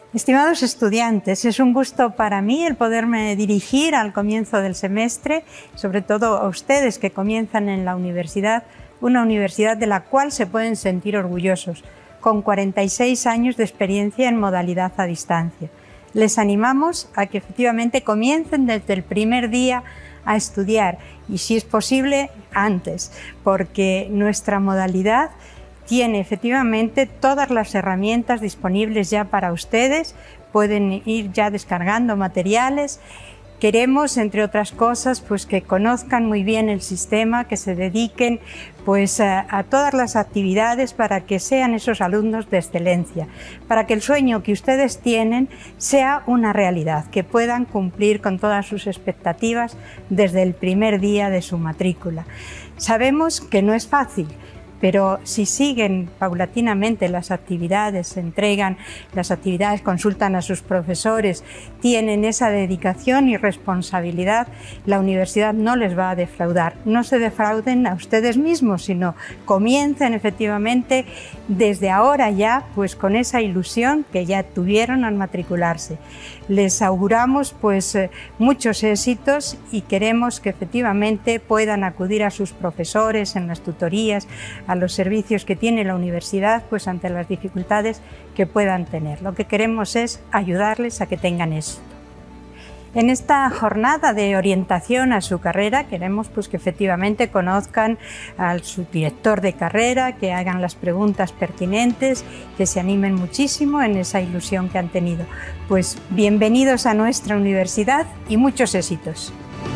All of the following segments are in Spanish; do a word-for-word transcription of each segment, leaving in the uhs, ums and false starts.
Estimados estudiantes, es un gusto para mí el poderme dirigir al comienzo del semestre, sobre todo a ustedes que comienzan en la universidad, una universidad de la cual se pueden sentir orgullosos, con cuarenta y seis años de experiencia en modalidad a distancia. Les animamos a que efectivamente comiencen desde el primer día a estudiar y, si es posible, antes, porque nuestra modalidad tiene efectivamente todas las herramientas disponibles ya para ustedes, pueden ir ya descargando materiales. Queremos, entre otras cosas, pues que conozcan muy bien el sistema, que se dediquen pues a, a todas las actividades para que sean esos alumnos de excelencia, para que el sueño que ustedes tienen sea una realidad, que puedan cumplir con todas sus expectativas desde el primer día de su matrícula. Sabemos que no es fácil, pero si siguen paulatinamente las actividades, se entregan las actividades, consultan a sus profesores, tienen esa dedicación y responsabilidad, la universidad no les va a defraudar. No se defrauden a ustedes mismos, sino comiencen efectivamente desde ahora ya, pues con esa ilusión que ya tuvieron al matricularse. Les auguramos pues muchos éxitos y queremos que efectivamente puedan acudir a sus profesores en las tutorías, a los servicios que tiene la universidad, pues ante las dificultades que puedan tener. Lo que queremos es ayudarles a que tengan éxito. En esta jornada de orientación a su carrera queremos pues que efectivamente conozcan al subdirector de carrera, que hagan las preguntas pertinentes, que se animen muchísimo en esa ilusión que han tenido. Pues bienvenidos a nuestra universidad y muchos éxitos.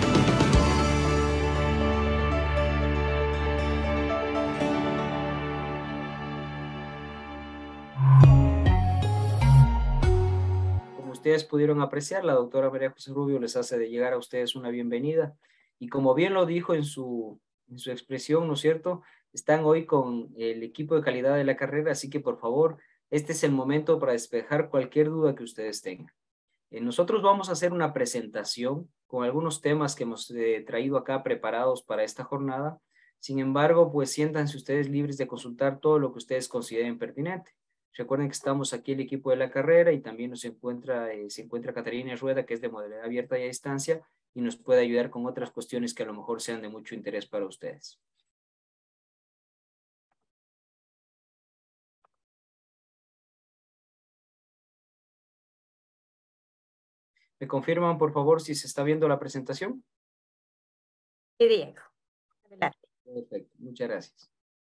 Ustedes pudieron apreciar, la doctora María José Rubio les hace de llegar a ustedes una bienvenida y como bien lo dijo en su, en su expresión, ¿no es cierto? Están hoy con el equipo de calidad de la carrera, así que por favor, este es el momento para despejar cualquier duda que ustedes tengan. Eh, nosotros vamos a hacer una presentación con algunos temas que hemos eh, traído acá preparados para esta jornada. Sin embargo, pues siéntanse ustedes libres de consultar todo lo que ustedes consideren pertinente. Recuerden que estamos aquí el equipo de la carrera y también nos encuentra, eh, se encuentra Catarina Rueda, que es de modalidad abierta y a distancia, y nos puede ayudar con otras cuestiones que a lo mejor sean de mucho interés para ustedes. ¿Me confirman, por favor, si se está viendo la presentación? Sí, Diego. Adelante. Perfecto, muchas gracias.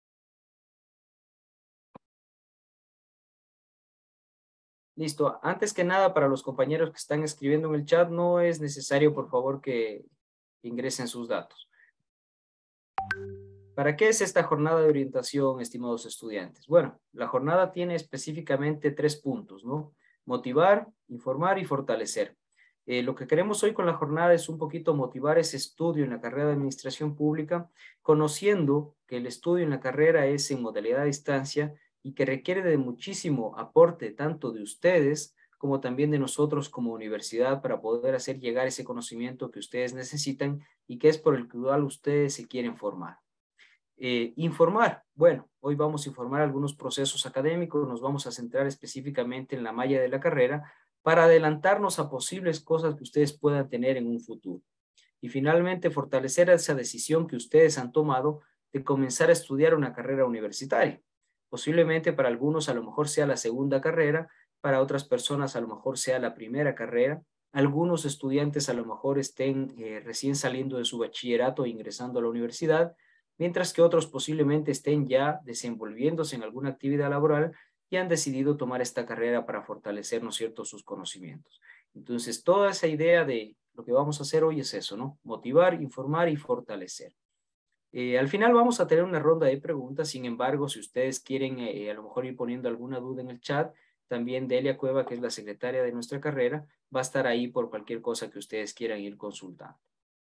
Listo. Antes que nada, para los compañeros que están escribiendo en el chat, no es necesario, por favor, que ingresen sus datos. ¿Para qué es esta jornada de orientación, estimados estudiantes? Bueno, la jornada tiene específicamente tres puntos, ¿no? Motivar, informar y fortalecer. Eh, lo que queremos hoy con la jornada es un poquito motivar ese estudio en la carrera de Administración Pública, conociendo que el estudio en la carrera es en modalidad a distancia y que requiere de muchísimo aporte tanto de ustedes como también de nosotros como universidad para poder hacer llegar ese conocimiento que ustedes necesitan y que es por el cual ustedes se quieren formar. Eh, informar, bueno, hoy vamos a informar algunos procesos académicos, nos vamos a centrar específicamente en la malla de la carrera para adelantarnos a posibles cosas que ustedes puedan tener en un futuro. Y finalmente, fortalecer esa decisión que ustedes han tomado de comenzar a estudiar una carrera universitaria. Posiblemente para algunos a lo mejor sea la segunda carrera, para otras personas a lo mejor sea la primera carrera, algunos estudiantes a lo mejor estén eh, recién saliendo de su bachillerato e ingresando a la universidad, mientras que otros posiblemente estén ya desenvolviéndose en alguna actividad laboral y han decidido tomar esta carrera para fortalecer, ¿no es cierto?, sus conocimientos. Entonces, toda esa idea de lo que vamos a hacer hoy es eso, ¿no? Motivar, informar y fortalecer. Eh, al final vamos a tener una ronda de preguntas, sin embargo, si ustedes quieren eh, a lo mejor ir poniendo alguna duda en el chat, también Delia Cueva, que es la secretaria de nuestra carrera, va a estar ahí por cualquier cosa que ustedes quieran ir consultando.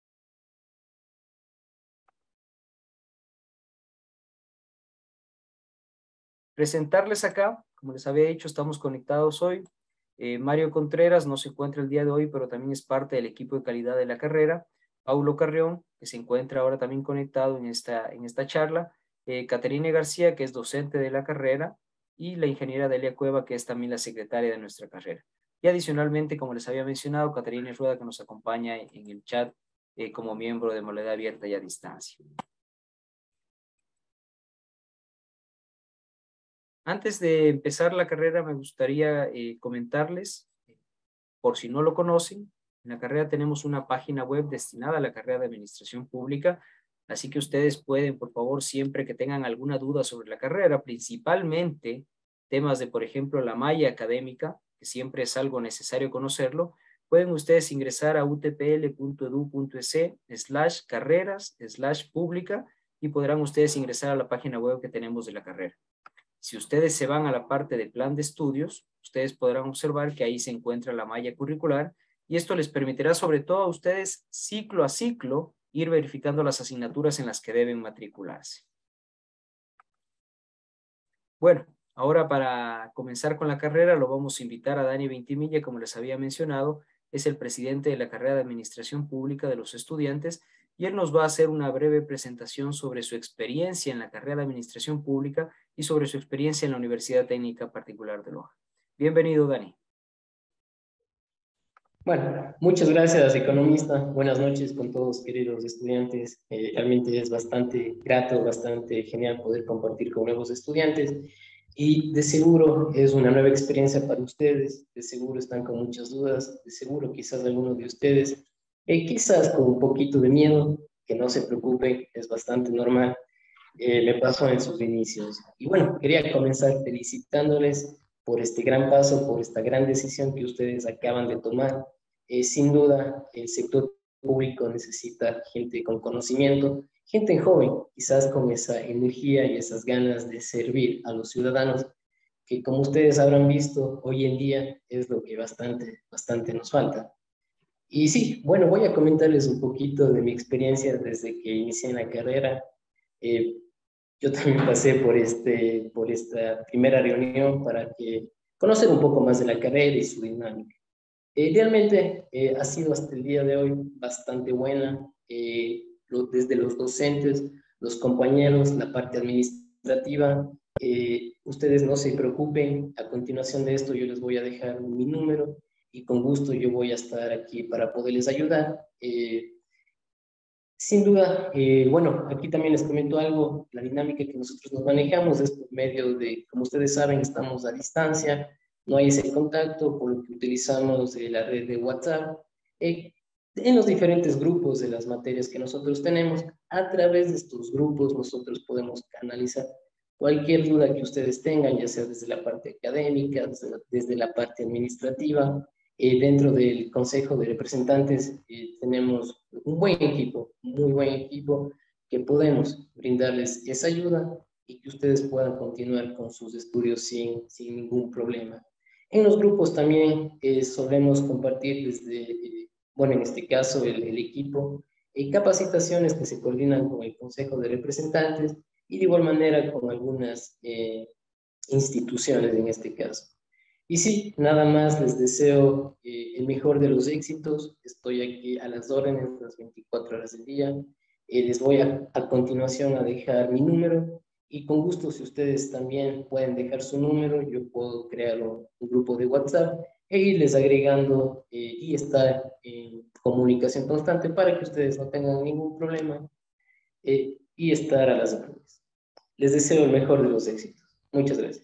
Presentarles acá, como les había dicho, estamos conectados hoy. Eh, Mario Contreras no se encuentra el día de hoy, pero también es parte del equipo de calidad de la carrera. Paulo Carrión, que se encuentra ahora también conectado en esta, en esta charla. Eh, Caterine García, que es docente de la carrera. y la ingeniera Delia Cueva, que es también la secretaria de nuestra carrera. Y adicionalmente, como les había mencionado, Caterina Rueda, que nos acompaña en el chat eh, como miembro de modalidad abierta y a distancia. Antes de empezar la carrera, me gustaría eh, comentarles, por si no lo conocen, en la carrera tenemos una página web destinada a la carrera de Administración Pública, así que ustedes pueden, por favor, siempre que tengan alguna duda sobre la carrera, principalmente temas de, por ejemplo, la malla académica, que siempre es algo necesario conocerlo, pueden ustedes ingresar a utpl.edu.es slash carreras slash pública y podrán ustedes ingresar a la página web que tenemos de la carrera. Si ustedes se van a la parte de plan de estudios, ustedes podrán observar que ahí se encuentra la malla curricular y esto les permitirá sobre todo a ustedes ciclo a ciclo ir verificando las asignaturas en las que deben matricularse. Bueno, ahora para comenzar con la carrera lo vamos a invitar a Dani Ventimilla, como les había mencionado, es el presidente de la carrera de Administración Pública de los estudiantes y él nos va a hacer una breve presentación sobre su experiencia en la carrera de Administración Pública y sobre su experiencia en la Universidad Técnica Particular de Loja. Bienvenido, Dani. Bueno, muchas gracias, economista. Buenas noches con todos, queridos estudiantes. Eh, realmente es bastante grato, bastante genial poder compartir con nuevos estudiantes y de seguro es una nueva experiencia para ustedes. De seguro están con muchas dudas, de seguro quizás algunos de ustedes, eh, quizás con un poquito de miedo, que no se preocupen, es bastante normal. Eh, me pasó en sus inicios. Y bueno, quería comenzar felicitándoles por este gran paso, por esta gran decisión que ustedes acaban de tomar. Eh, sin duda, el sector público necesita gente con conocimiento, gente joven, quizás con esa energía y esas ganas de servir a los ciudadanos, que como ustedes habrán visto, hoy en día es lo que bastante, bastante nos falta. Y sí, bueno, voy a comentarles un poquito de mi experiencia desde que inicié en la carrera. Eh, yo también pasé por, este, por esta primera reunión para que conocer un poco más de la carrera y su dinámica. Eh, realmente eh, ha sido hasta el día de hoy bastante buena, eh, lo, desde los docentes, los compañeros, la parte administrativa. Eh, ustedes no se preocupen, a continuación de esto yo les voy a dejar mi número y con gusto yo voy a estar aquí para poderles ayudar. Eh, Sin duda, eh, bueno, aquí también les comento algo, la dinámica que nosotros nos manejamos es por medio de, como ustedes saben, estamos a distancia, no hay ese contacto, por lo que utilizamos eh, la red de WhatsApp, eh, en los diferentes grupos de las materias que nosotros tenemos. A través de estos grupos nosotros podemos canalizar cualquier duda que ustedes tengan, ya sea desde la parte académica, desde la, desde la parte administrativa. Eh, dentro del Consejo de Representantes eh, tenemos un buen equipo, muy buen equipo, que podemos brindarles esa ayuda y que ustedes puedan continuar con sus estudios sin, sin ningún problema. En los grupos también eh, solemos compartir desde, eh, bueno, en este caso el, el equipo, eh, capacitaciones que se coordinan con el Consejo de Representantes y de igual manera con algunas eh, instituciones en este caso. Y sí, nada más les deseo eh, el mejor de los éxitos. Estoy aquí a las órdenes las veinticuatro horas del día. Eh, les voy a, a continuación a dejar mi número y con gusto si ustedes también pueden dejar su número, yo puedo crear un, un grupo de WhatsApp e irles agregando eh, y estar en comunicación constante para que ustedes no tengan ningún problema eh, y estar a las órdenes. Les deseo el mejor de los éxitos. Muchas gracias.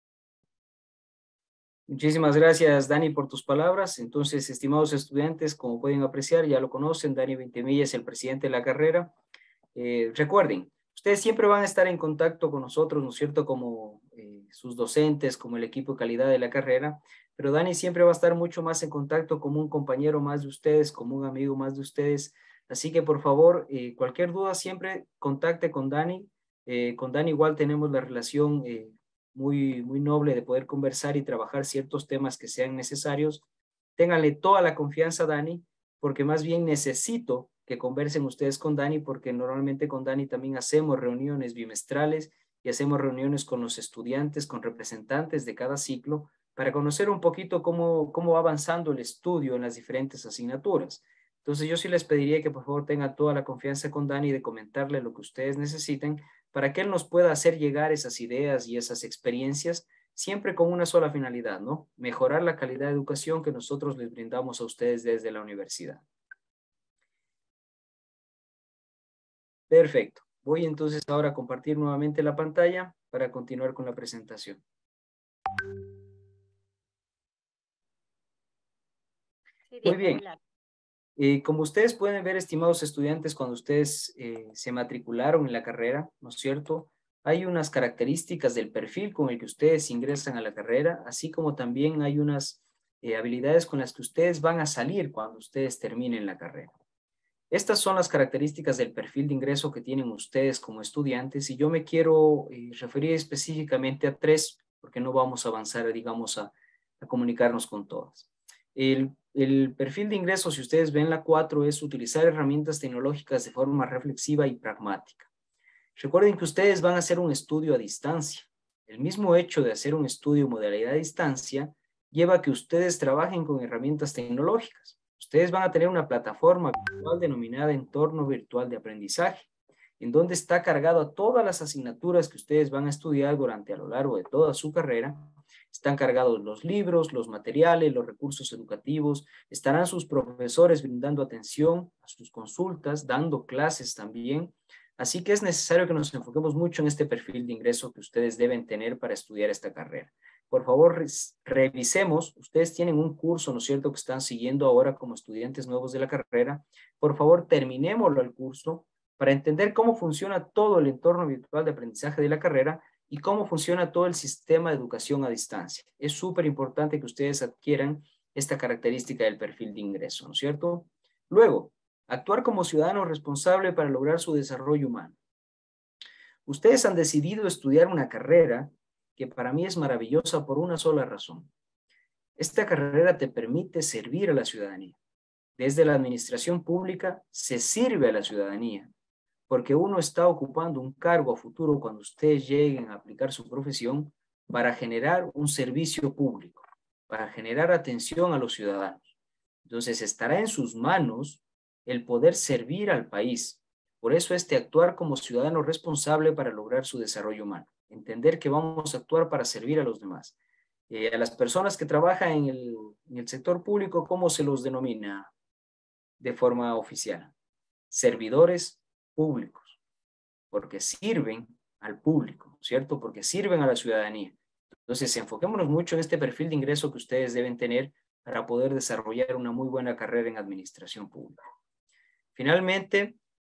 Muchísimas gracias, Dani, por tus palabras. Entonces, estimados estudiantes, como pueden apreciar, ya lo conocen, Dani Ventimilla es el presidente de la carrera. Eh, recuerden, ustedes siempre van a estar en contacto con nosotros, ¿no es cierto?, como eh, sus docentes, como el equipo de calidad de la carrera, pero Dani siempre va a estar mucho más en contacto como un compañero más de ustedes, como un amigo más de ustedes. Así que, por favor, eh, cualquier duda siempre contacte con Dani. Eh, con Dani igual tenemos la relación eh, muy, muy noble de poder conversar y trabajar ciertos temas que sean necesarios. Ténganle toda la confianza a Dani, porque más bien necesito que conversen ustedes con Dani, porque normalmente con Dani también hacemos reuniones bimestrales y hacemos reuniones con los estudiantes, con representantes de cada ciclo, para conocer un poquito cómo, cómo va avanzando el estudio en las diferentes asignaturas. Entonces yo sí les pediría que por favor tengan toda la confianza con Dani de comentarle lo que ustedes necesiten para que él nos pueda hacer llegar esas ideas y esas experiencias siempre con una sola finalidad, ¿no? Mejorar la calidad de educación que nosotros les brindamos a ustedes desde la universidad. Perfecto. Voy entonces ahora a compartir nuevamente la pantalla para continuar con la presentación. Muy bien. Eh, como ustedes pueden ver, estimados estudiantes, cuando ustedes eh, se matricularon en la carrera, ¿no es cierto?, hay unas características del perfil con el que ustedes ingresan a la carrera, así como también hay unas eh, habilidades con las que ustedes van a salir cuando ustedes terminen la carrera. Estas son las características del perfil de ingreso que tienen ustedes como estudiantes y yo me quiero eh, referir específicamente a tres, porque no vamos a avanzar, digamos, a, a comunicarnos con todas. El, el perfil de ingreso, si ustedes ven la cuatro, es utilizar herramientas tecnológicas de forma reflexiva y pragmática. Recuerden que ustedes van a hacer un estudio a distancia. El mismo hecho de hacer un estudio en modalidad a distancia lleva a que ustedes trabajen con herramientas tecnológicas. Ustedes van a tener una plataforma virtual denominada Entorno Virtual de Aprendizaje, en donde está cargado a todas las asignaturas que ustedes van a estudiar durante a lo largo de toda su carrera. Están cargados los libros, los materiales, los recursos educativos. Estarán sus profesores brindando atención a sus consultas, dando clases también. Así que es necesario que nos enfoquemos mucho en este perfil de ingreso que ustedes deben tener para estudiar esta carrera. Por favor, revisemos. Ustedes tienen un curso, ¿no es cierto?, que están siguiendo ahora como estudiantes nuevos de la carrera. Por favor, terminémoslo el curso para entender cómo funciona todo el entorno virtual de aprendizaje de la carrera y cómo funciona todo el sistema de educación a distancia. Es súper importante que ustedes adquieran esta característica del perfil de ingreso, ¿no es cierto? Luego, actuar como ciudadano responsable para lograr su desarrollo humano. Ustedes han decidido estudiar una carrera que para mí es maravillosa por una sola razón. Esta carrera te permite servir a la ciudadanía. Desde la administración pública se sirve a la ciudadanía, porque uno está ocupando un cargo a futuro cuando ustedes lleguen a aplicar su profesión para generar un servicio público, para generar atención a los ciudadanos. Entonces estará en sus manos el poder servir al país. Por eso este actuar como ciudadano responsable para lograr su desarrollo humano. Entender que vamos a actuar para servir a los demás. Eh, a las personas que trabajan en el, en el sector público, ¿cómo se los denomina de forma oficial? Servidores públicos, porque sirven al público, ¿cierto? Porque sirven a la ciudadanía. Entonces, enfoquémonos mucho en este perfil de ingreso que ustedes deben tener para poder desarrollar una muy buena carrera en administración pública. Finalmente,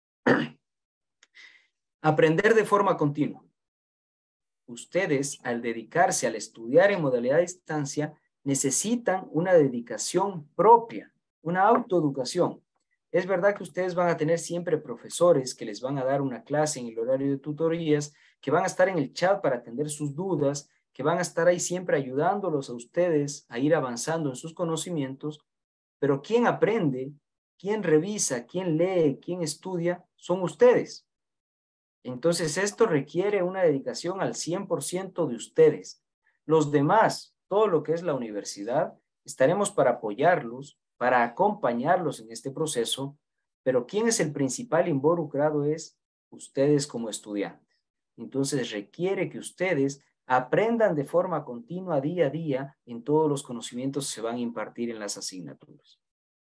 aprender de forma continua. Ustedes, al dedicarse al estudiar en modalidad de distancia, necesitan una dedicación propia, una autoeducación. Es verdad que ustedes van a tener siempre profesores que les van a dar una clase en el horario de tutorías, que van a estar en el chat para atender sus dudas, que van a estar ahí siempre ayudándolos a ustedes a ir avanzando en sus conocimientos, pero quien aprende, quien revisa, quien lee, quien estudia, son ustedes. Entonces esto requiere una dedicación al cien por ciento de ustedes. Los demás, todo lo que es la universidad, estaremos para apoyarlos, para acompañarlos en este proceso, pero quien es el principal involucrado es ustedes como estudiantes. Entonces requiere que ustedes aprendan de forma continua día a día en todos los conocimientos que se van a impartir en las asignaturas.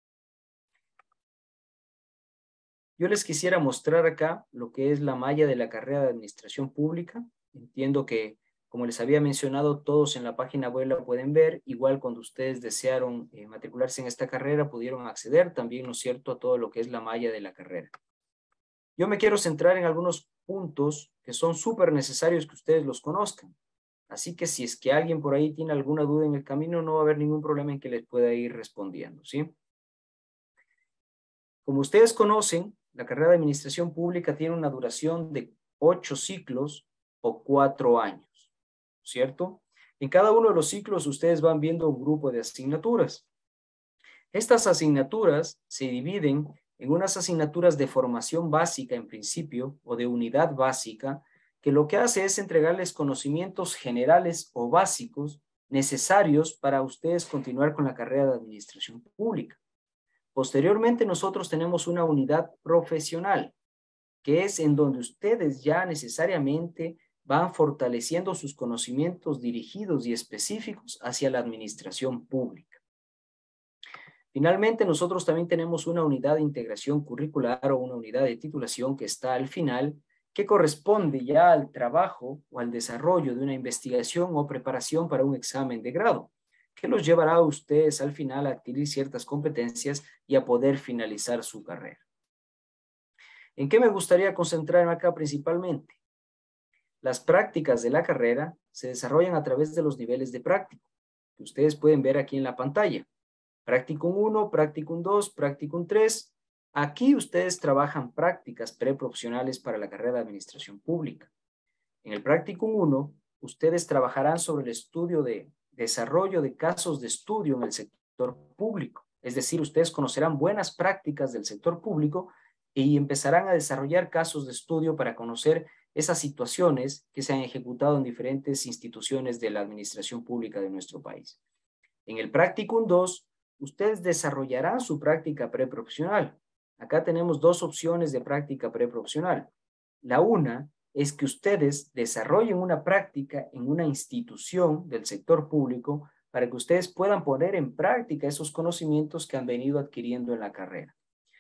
Yo les quisiera mostrar acá lo que es la malla de la carrera de Administración Pública. Entiendo que, como les había mencionado, todos en la página web la pueden ver. Igual cuando ustedes desearon eh, matricularse en esta carrera, pudieron acceder también, ¿no es cierto?, a todo lo que es la malla de la carrera. Yo me quiero centrar en algunos puntos que son súper necesarios que ustedes los conozcan. Así que si es que alguien por ahí tiene alguna duda en el camino, no va a haber ningún problema en que les pueda ir respondiendo, ¿sí? Como ustedes conocen, la carrera de Administración Pública tiene una duración de ocho ciclos o cuatro años, ¿cierto? En cada uno de los ciclos ustedes van viendo un grupo de asignaturas. Estas asignaturas se dividen en unas asignaturas de formación básica en principio o de unidad básica, que lo que hace es entregarles conocimientos generales o básicos necesarios para ustedes continuar con la carrera de Administración Pública. Posteriormente nosotros tenemos una unidad profesional, que es en donde ustedes ya necesariamente van fortaleciendo sus conocimientos dirigidos y específicos hacia la administración pública. Finalmente, nosotros también tenemos una unidad de integración curricular o una unidad de titulación que está al final, que corresponde ya al trabajo o al desarrollo de una investigación o preparación para un examen de grado, que los llevará a ustedes al final a adquirir ciertas competencias y a poder finalizar su carrera. ¿En qué me gustaría concentrarme acá principalmente? Las prácticas de la carrera se desarrollan a través de los niveles de práctico, que ustedes pueden ver aquí en la pantalla. Practicum uno, Practicum dos, Practicum tres. Aquí ustedes trabajan prácticas preprofesionales para la carrera de Administración Pública. En el Practicum uno, ustedes trabajarán sobre el estudio de desarrollo de casos de estudio en el sector público. Es decir, ustedes conocerán buenas prácticas del sector público y empezarán a desarrollar casos de estudio para conocer esas situaciones que se han ejecutado en diferentes instituciones de la administración pública de nuestro país. En el Practicum dos, ustedes desarrollarán su práctica preprofesional. Acá tenemos dos opciones de práctica preprofesional. La una es que ustedes desarrollen una práctica en una institución del sector público para que ustedes puedan poner en práctica esos conocimientos que han venido adquiriendo en la carrera.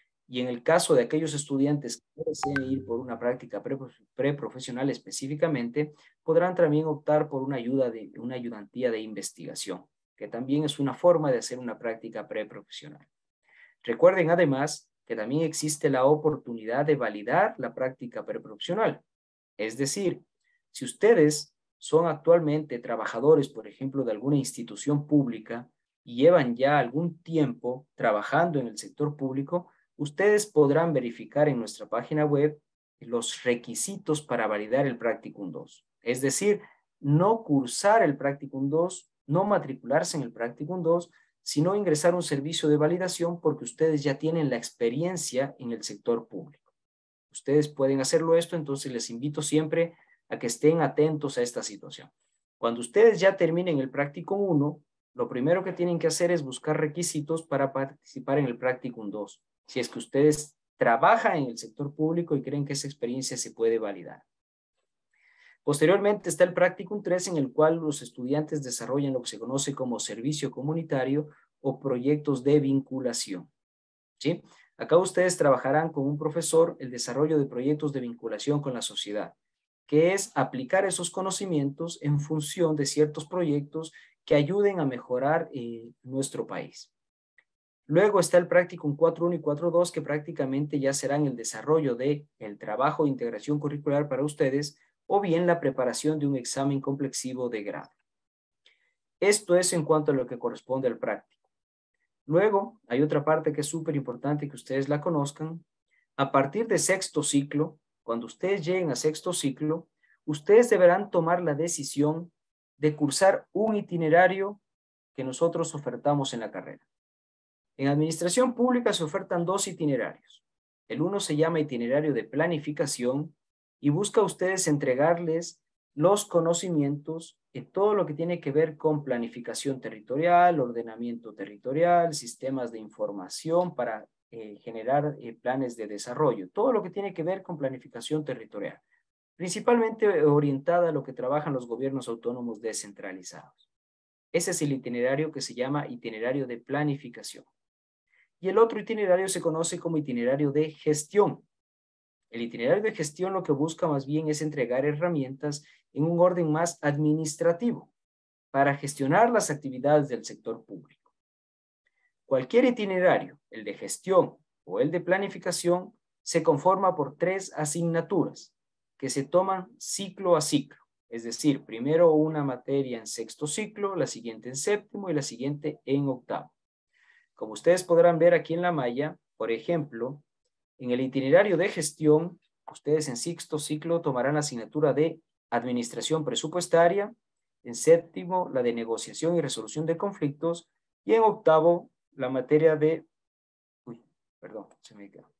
Y en el caso de aquellos estudiantes que deseen ir por una práctica preprofesional específicamente, podrán también optar por una ayuda de una ayudantía de investigación, que también es una forma de hacer una práctica preprofesional. Recuerden además que también existe la oportunidad de validar la práctica preprofesional. Es decir, si ustedes son actualmente trabajadores, por ejemplo, de alguna institución pública y llevan ya algún tiempo trabajando en el sector público, ustedes podrán verificar en nuestra página web los requisitos para validar el Practicum dos. Es decir, no cursar el Practicum dos, no matricularse en el Practicum dos, sino ingresar a un servicio de validación porque ustedes ya tienen la experiencia en el sector público. Ustedes pueden hacerlo esto, entonces les invito siempre a que estén atentos a esta situación. Cuando ustedes ya terminen el Practicum uno, lo primero que tienen que hacer es buscar requisitos para participar en el Practicum dos. Si es que ustedes trabajan en el sector público y creen que esa experiencia se puede validar. Posteriormente está el Practicum tres, en el cual los estudiantes desarrollan lo que se conoce como servicio comunitario o proyectos de vinculación. ¿Sí? Acá ustedes trabajarán con un profesor el desarrollo de proyectos de vinculación con la sociedad, que es aplicar esos conocimientos en función de ciertos proyectos que ayuden a mejorar eh, nuestro país. Luego está el Practicum cuatro punto uno y cuatro punto dos, que prácticamente ya serán el desarrollo de el trabajo de integración curricular para ustedes o bien la preparación de un examen complexivo de grado. Esto es en cuanto a lo que corresponde al práctico. Luego hay otra parte que es súper importante que ustedes la conozcan. A partir de sexto ciclo, cuando ustedes lleguen a sexto ciclo, ustedes deberán tomar la decisión de cursar un itinerario que nosotros ofertamos en la carrera. En administración pública se ofertan dos itinerarios. El uno se llama itinerario de planificación y busca a ustedes entregarles los conocimientos en todo lo que tiene que ver con planificación territorial, ordenamiento territorial, sistemas de información para eh, generar eh, planes de desarrollo, todo lo que tiene que ver con planificación territorial, principalmente orientada a lo que trabajan los gobiernos autónomos descentralizados. Ese es el itinerario que se llama itinerario de planificación. Y el otro itinerario se conoce como itinerario de gestión. El itinerario de gestión lo que busca más bien es entregar herramientas en un orden más administrativo para gestionar las actividades del sector público. Cualquier itinerario, el de gestión o el de planificación, se conforma por tres asignaturas que se toman ciclo a ciclo. Es decir, primero una materia en sexto ciclo, la siguiente en séptimo y la siguiente en octavo. Como ustedes podrán ver aquí en la malla, por ejemplo, en el itinerario de gestión, ustedes en sexto ciclo tomarán la asignatura de administración presupuestaria, en séptimo la de negociación y resolución de conflictos y en octavo la materia de... Uy, perdón, se me quedó.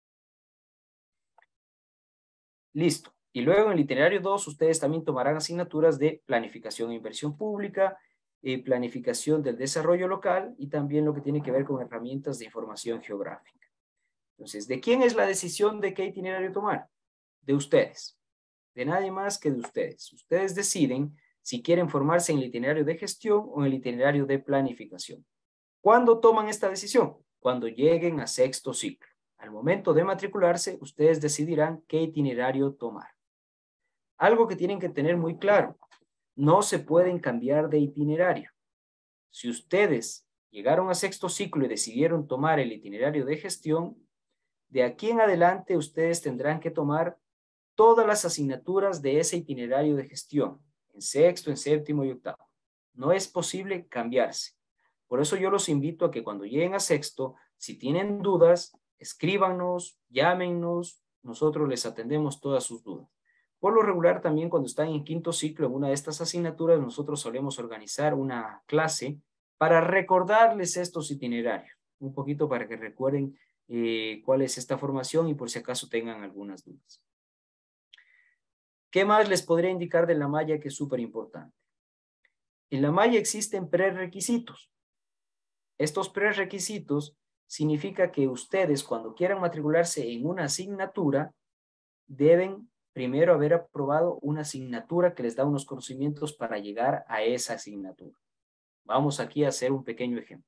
Listo. Y luego en el itinerario dos ustedes también tomarán asignaturas de planificación e inversión pública, eh, planificación del desarrollo local y también lo que tiene que ver con herramientas de información geográfica. Entonces, ¿de quién es la decisión de qué itinerario tomar? De ustedes. de nadie más que de ustedes. Ustedes deciden si quieren formarse en el itinerario de gestión o en el itinerario de planificación. ¿Cuándo toman esta decisión? Cuando lleguen a sexto ciclo. Al momento de matricularse, ustedes decidirán qué itinerario tomar. Algo que tienen que tener muy claro, no se pueden cambiar de itinerario. Si ustedes llegaron a sexto ciclo y decidieron tomar el itinerario de gestión, de aquí en adelante ustedes tendrán que tomar todas las asignaturas de ese itinerario de gestión, en sexto, en séptimo y octavo. No es posible cambiarse. Por eso yo los invito a que cuando lleguen a sexto, si tienen dudas, escríbanos, llámenos, nosotros les atendemos todas sus dudas. Por lo regular también cuando están en quinto ciclo en una de estas asignaturas, nosotros solemos organizar una clase para recordarles estos itinerarios, un poquito para que recuerden eh, cuál es esta formación y por si acaso tengan algunas dudas. ¿Qué más les podría indicar de la malla que es súper importante? En la malla existen prerequisitos. Estos prerequisitos significa que ustedes cuando quieran matricularse en una asignatura deben primero haber aprobado una asignatura que les da unos conocimientos para llegar a esa asignatura. Vamos aquí a hacer un pequeño ejemplo.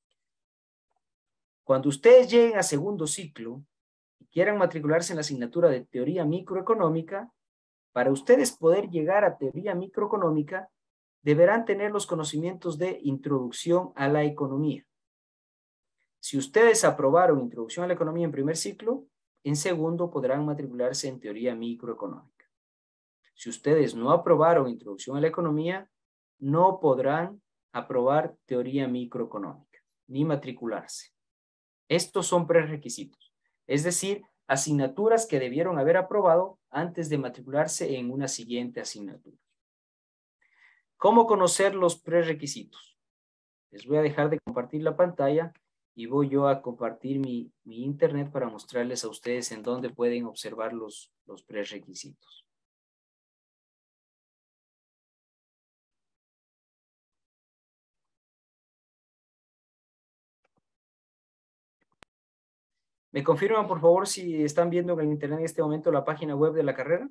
Cuando ustedes lleguen a segundo ciclo y quieran matricularse en la asignatura de teoría microeconómica, para ustedes poder llegar a teoría microeconómica, deberán tener los conocimientos de introducción a la economía. Si ustedes aprobaron introducción a la economía en primer ciclo, en segundo podrán matricularse en teoría microeconómica. Si ustedes no aprobaron introducción a la economía, no podrán aprobar teoría microeconómica, ni matricularse. Estos son prerequisitos, es decir, asignaturas que debieron haber aprobado antes de matricularse en una siguiente asignatura. ¿Cómo conocer los prerequisitos? Les voy a dejar de compartir la pantalla y voy yo a compartir mi, mi internet para mostrarles a ustedes en dónde pueden observar los, los prerequisitos. ¿Me confirman, por favor, si están viendo en el internet en este momento la página web de la carrera?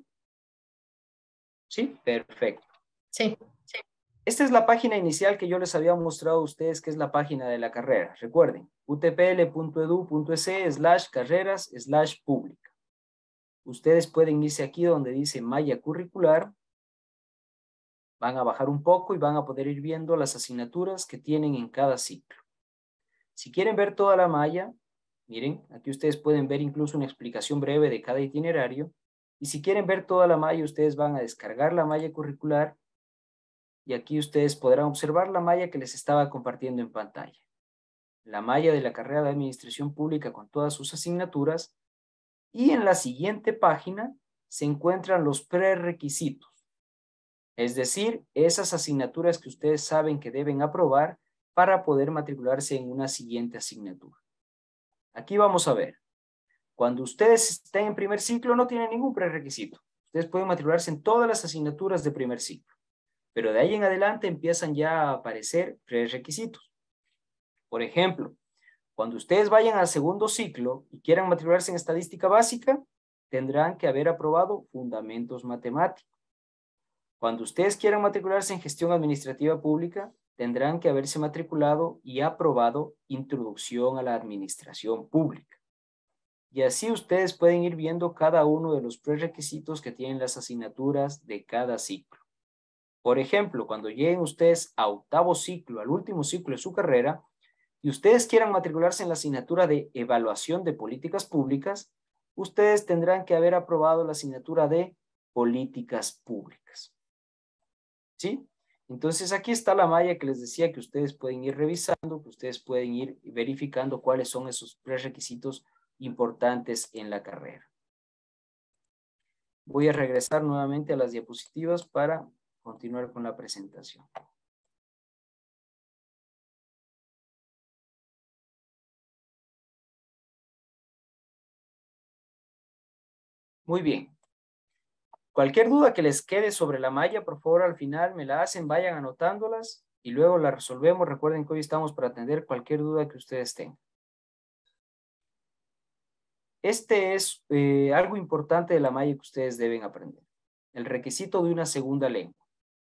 ¿Sí? Perfecto. Sí. Sí. Esta es la página inicial que yo les había mostrado a ustedes, que es la página de la carrera. Recuerden, utpl.edu.es slash carreras slash pública. Ustedes pueden irse aquí donde dice malla curricular. Van a bajar un poco y van a poder ir viendo las asignaturas que tienen en cada ciclo. Si quieren ver toda la malla, miren, aquí ustedes pueden ver incluso una explicación breve de cada itinerario. Y si quieren ver toda la malla, ustedes van a descargar la malla curricular y aquí ustedes podrán observar la malla que les estaba compartiendo en pantalla. La malla de la carrera de Administración Pública con todas sus asignaturas. Y en la siguiente página se encuentran los prerequisitos. Es decir, esas asignaturas que ustedes saben que deben aprobar para poder matricularse en una siguiente asignatura. Aquí vamos a ver. Cuando ustedes estén en primer ciclo no tienen ningún prerequisito. Ustedes pueden matricularse en todas las asignaturas de primer ciclo. Pero de ahí en adelante empiezan ya a aparecer prerequisitos. Por ejemplo, cuando ustedes vayan al segundo ciclo y quieran matricularse en estadística básica, tendrán que haber aprobado fundamentos matemáticos. Cuando ustedes quieran matricularse en gestión administrativa pública, tendrán que haberse matriculado y aprobado introducción a la administración pública. Y así ustedes pueden ir viendo cada uno de los prerequisitos que tienen las asignaturas de cada ciclo. Por ejemplo, cuando lleguen ustedes a octavo ciclo, al último ciclo de su carrera, y ustedes quieran matricularse en la asignatura de evaluación de políticas públicas, ustedes tendrán que haber aprobado la asignatura de políticas públicas. ¿Sí? Entonces aquí está la malla que les decía que ustedes pueden ir revisando, que ustedes pueden ir verificando cuáles son esos prerequisitos importantes en la carrera. Voy a regresar nuevamente a las diapositivas para continuar con la presentación. Muy bien. Cualquier duda que les quede sobre la malla, por favor, al final me la hacen, vayan anotándolas y luego la resolvemos. Recuerden que hoy estamos para atender cualquier duda que ustedes tengan. Este es eh, algo importante de la malla que ustedes deben aprender. el requisito de una segunda lengua.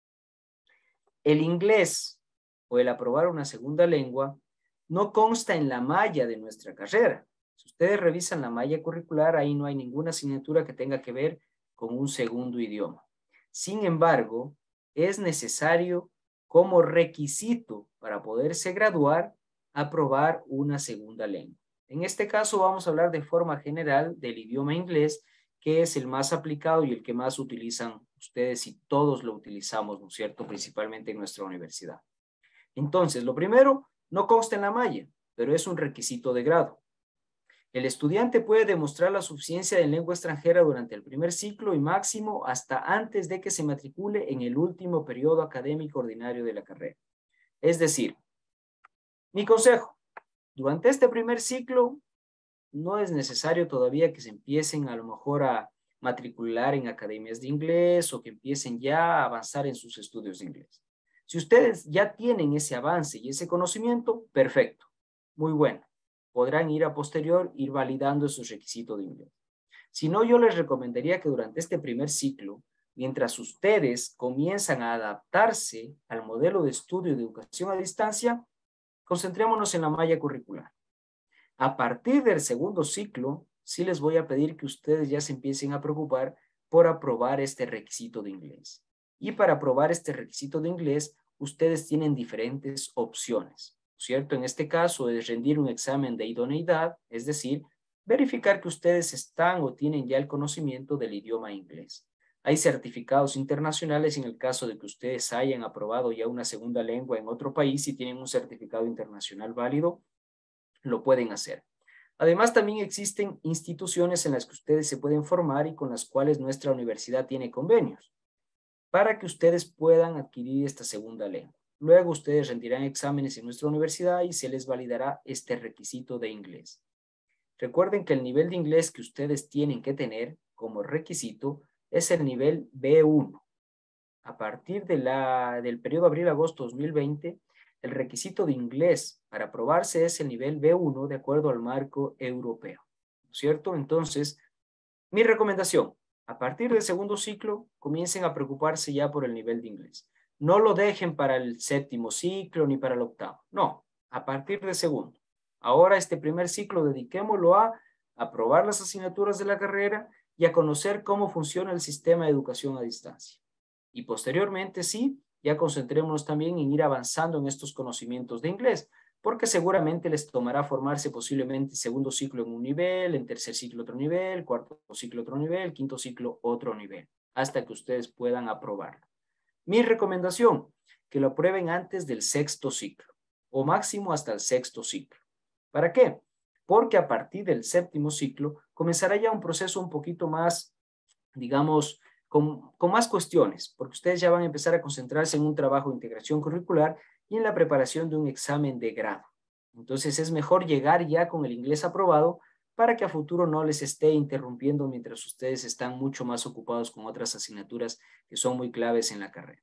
El inglés o el aprobar una segunda lengua no consta en la malla de nuestra carrera. Si ustedes revisan la malla curricular, ahí no hay ninguna asignatura que tenga que ver con un segundo idioma. Sin embargo, es necesario como requisito para poderse graduar, aprobar una segunda lengua. En este caso vamos a hablar de forma general del idioma inglés, que es el más aplicado y el que más utilizan ustedes y todos lo utilizamos, ¿no es cierto? Principalmente en nuestra universidad. Entonces, lo primero, no consta en la malla, pero es un requisito de grado. El estudiante puede demostrar la suficiencia de lengua extranjera durante el primer ciclo y máximo hasta antes de que se matricule en el último periodo académico ordinario de la carrera. Es decir, mi consejo, durante este primer ciclo no es necesario todavía que se empiecen a lo mejor a matricular en academias de inglés o que empiecen ya a avanzar en sus estudios de inglés. Si ustedes ya tienen ese avance y ese conocimiento, perfecto, muy bueno. Podrán ir a posterior, ir validando esos requisitos de inglés. Si no, yo les recomendaría que durante este primer ciclo, mientras ustedes comienzan a adaptarse al modelo de estudio de educación a distancia, concentrémonos en la malla curricular. A partir del segundo ciclo, sí les voy a pedir que ustedes ya se empiecen a preocupar por aprobar este requisito de inglés. Y para aprobar este requisito de inglés, ustedes tienen diferentes opciones, ¿cierto? En este caso es rendir un examen de idoneidad, es decir, verificar que ustedes están o tienen ya el conocimiento del idioma inglés. Hay certificados internacionales en el caso de que ustedes hayan aprobado ya una segunda lengua en otro país y tienen un certificado internacional válido, lo pueden hacer. Además, también existen instituciones en las que ustedes se pueden formar y con las cuales nuestra universidad tiene convenios para que ustedes puedan adquirir esta segunda lengua. Luego ustedes rendirán exámenes en nuestra universidad y se les validará este requisito de inglés. Recuerden que el nivel de inglés que ustedes tienen que tener como requisito es el nivel B uno. A partir de la, del periodo abril-agosto dos mil veinte, el requisito de inglés para aprobarse es el nivel B uno de acuerdo al marco europeo, ¿cierto? Entonces, mi recomendación, a partir del segundo ciclo, comiencen a preocuparse ya por el nivel de inglés. No lo dejen para el séptimo ciclo ni para el octavo. No, a partir del segundo. Ahora este primer ciclo dediquémoslo a aprobar las asignaturas de la carrera y a conocer cómo funciona el sistema de educación a distancia. Y posteriormente, sí, ya concentrémonos también en ir avanzando en estos conocimientos de inglés, porque seguramente les tomará formarse posiblemente segundo ciclo en un nivel, en tercer ciclo otro nivel, cuarto ciclo otro nivel, quinto ciclo otro nivel, hasta que ustedes puedan aprobarlo. Mi recomendación, que lo aprueben antes del sexto ciclo, o máximo hasta el sexto ciclo. ¿Para qué? Porque a partir del séptimo ciclo comenzará ya un proceso un poquito más, digamos, con, con más cuestiones, porque ustedes ya van a empezar a concentrarse en un trabajo de integración curricular y en la preparación de un examen de grado. Entonces es mejor llegar ya con el inglés aprobado para que a futuro no les esté interrumpiendo mientras ustedes están mucho más ocupados con otras asignaturas que son muy claves en la carrera.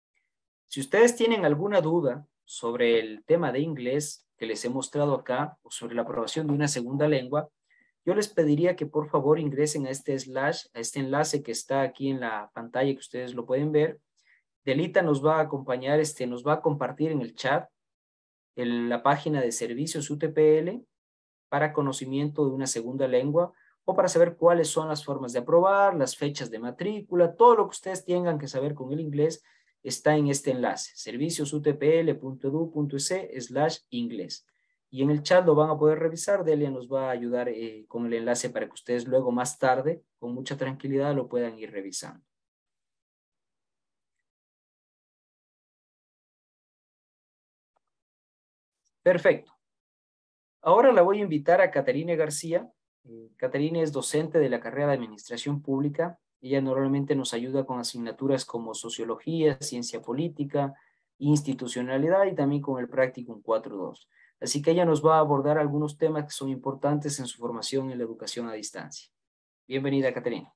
Si ustedes tienen alguna duda sobre el tema de inglés que les he mostrado acá o sobre la aprobación de una segunda lengua, yo les pediría que por favor ingresen a este slash, a este enlace que está aquí en la pantalla que ustedes lo pueden ver. Delita nos va a acompañar, este, nos va a compartir en el chat en la página de servicios U T P L para conocimiento de una segunda lengua o para saber cuáles son las formas de aprobar, las fechas de matrícula, todo lo que ustedes tengan que saber con el inglés está en este enlace, serviciosutpl.edu.es slash inglés. Y en el chat lo van a poder revisar. Delia nos va a ayudar eh, con el enlace para que ustedes luego más tarde, con mucha tranquilidad, lo puedan ir revisando. Perfecto. Ahora la voy a invitar a Caterina García. Eh, Caterina es docente de la carrera de Administración Pública. Ella normalmente nos ayuda con asignaturas como Sociología, Ciencia Política, Institucionalidad y también con el Practicum cuatro punto dos. Así que ella nos va a abordar algunos temas que son importantes en su formación en la educación a distancia. Bienvenida, Caterina.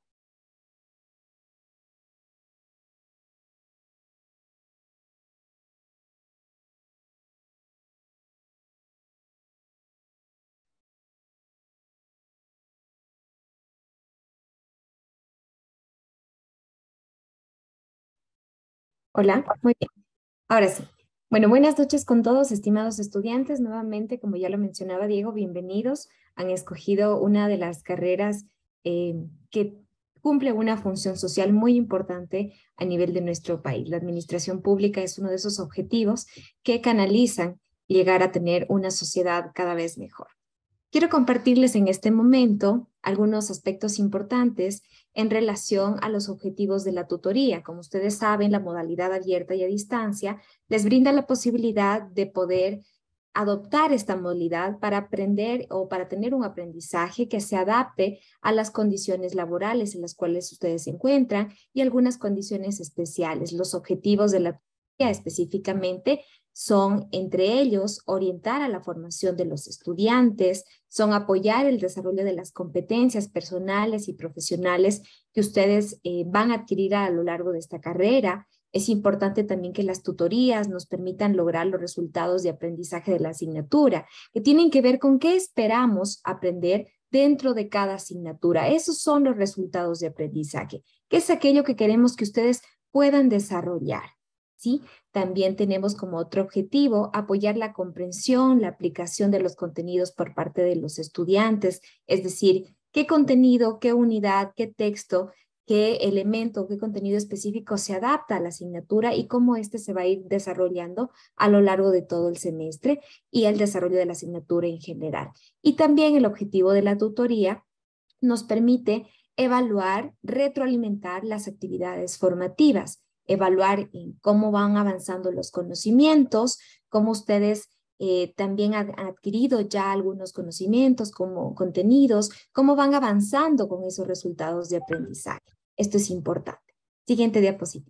Hola, muy bien. Ahora sí. Bueno, buenas noches con todos, estimados estudiantes. Nuevamente, como ya lo mencionaba Diego, bienvenidos. Han escogido una de las carreras eh, que cumple una función social muy importante a nivel de nuestro país. La administración pública es uno de esos objetivos que canalizan llegar a tener una sociedad cada vez mejor. Quiero compartirles en este momento algunos aspectos importantes en relación a los objetivos de la tutoría. Como ustedes saben, la modalidad abierta y a distancia les brinda la posibilidad de poder adoptar esta modalidad para aprender o para tener un aprendizaje que se adapte a las condiciones laborales en las cuales ustedes se encuentran y algunas condiciones especiales. Los objetivos de la tutoría específicamente son, entre ellos, orientar a la formación de los estudiantes, son apoyar el desarrollo de las competencias personales y profesionales que ustedes eh, van a adquirir a lo largo de esta carrera. Es importante también que las tutorías nos permitan lograr los resultados de aprendizaje de la asignatura, que tienen que ver con qué esperamos aprender dentro de cada asignatura. Esos son los resultados de aprendizaje, que es aquello que queremos que ustedes puedan desarrollar. ¿Sí? También tenemos como otro objetivo apoyar la comprensión, la aplicación de los contenidos por parte de los estudiantes, es decir, qué contenido, qué unidad, qué texto, qué elemento, qué contenido específico se adapta a la asignatura y cómo éste se va a ir desarrollando a lo largo de todo el semestre y el desarrollo de la asignatura en general. Y también el objetivo de la tutoría nos permite evaluar, retroalimentar las actividades formativas, evaluar en cómo van avanzando los conocimientos, cómo ustedes eh, también han adquirido ya algunos conocimientos como contenidos, cómo van avanzando con esos resultados de aprendizaje. Esto es importante. Siguiente diapositiva.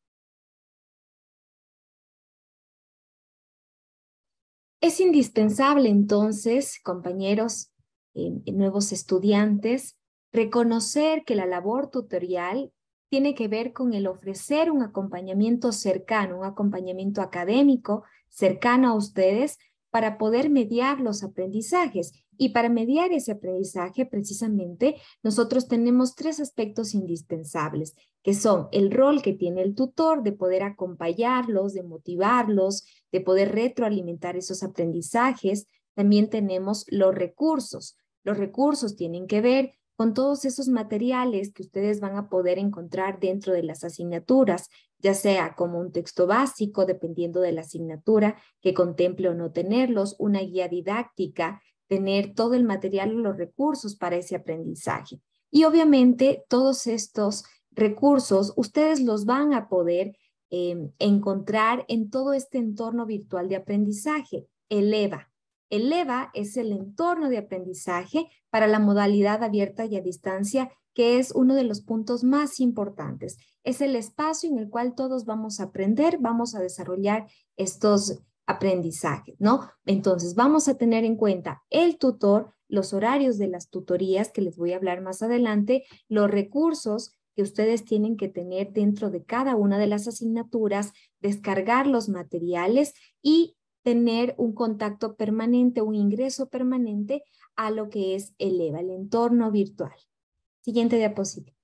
Es indispensable entonces, compañeros, eh, nuevos estudiantes, reconocer que la labor tutorial tiene que ver con el ofrecer un acompañamiento cercano, un acompañamiento académico cercano a ustedes para poder mediar los aprendizajes. Y para mediar ese aprendizaje, precisamente, nosotros tenemos tres aspectos indispensables, que son el rol que tiene el tutor de poder acompañarlos, de motivarlos, de poder retroalimentar esos aprendizajes. También tenemos los recursos. Los recursos tienen que ver con todos esos materiales que ustedes van a poder encontrar dentro de las asignaturas, ya sea como un texto básico, dependiendo de la asignatura, que contemple o no tenerlos, una guía didáctica, tener todo el material o los recursos para ese aprendizaje. Y obviamente todos estos recursos ustedes los van a poder eh, encontrar en todo este entorno virtual de aprendizaje, el EVA. El EVA es el entorno de aprendizaje para la modalidad abierta y a distancia, que es uno de los puntos más importantes. Es el espacio en el cual todos vamos a aprender, vamos a desarrollar estos aprendizajes, ¿no? Entonces, vamos a tener en cuenta el tutor, los horarios de las tutorías, que les voy a hablar más adelante, los recursos que ustedes tienen que tener dentro de cada una de las asignaturas, descargar los materiales y tener un contacto permanente, un ingreso permanente a lo que es el EVA, el entorno virtual. Siguiente diapositiva.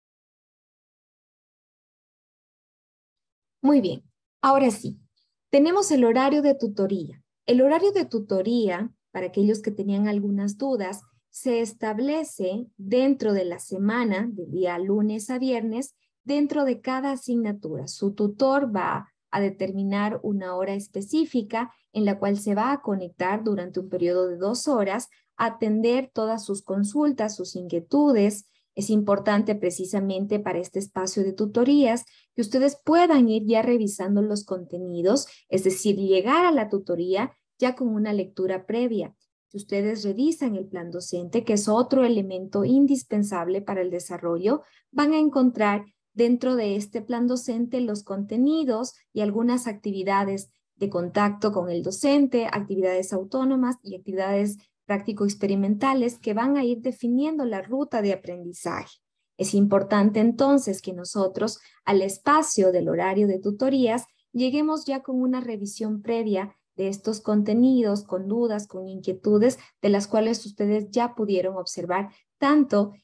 Muy bien, ahora sí, tenemos el horario de tutoría. El horario de tutoría, para aquellos que tenían algunas dudas, se establece dentro de la semana, del día lunes a viernes, dentro de cada asignatura. Su tutor va a determinar una hora específica en la cual se va a conectar durante un periodo de dos horas a atender todas sus consultas, sus inquietudes. Es importante precisamente para este espacio de tutorías que ustedes puedan ir ya revisando los contenidos, es decir, llegar a la tutoría ya con una lectura previa. Si ustedes revisan el plan docente, que es otro elemento indispensable para el desarrollo, van a encontrar dentro de este plan docente los contenidos y algunas actividades de contacto con el docente, actividades autónomas y actividades práctico-experimentales que van a ir definiendo la ruta de aprendizaje. Es importante entonces que nosotros al espacio del horario de tutorías lleguemos ya con una revisión previa de estos contenidos, con dudas, con inquietudes, de las cuales ustedes ya pudieron observar tanto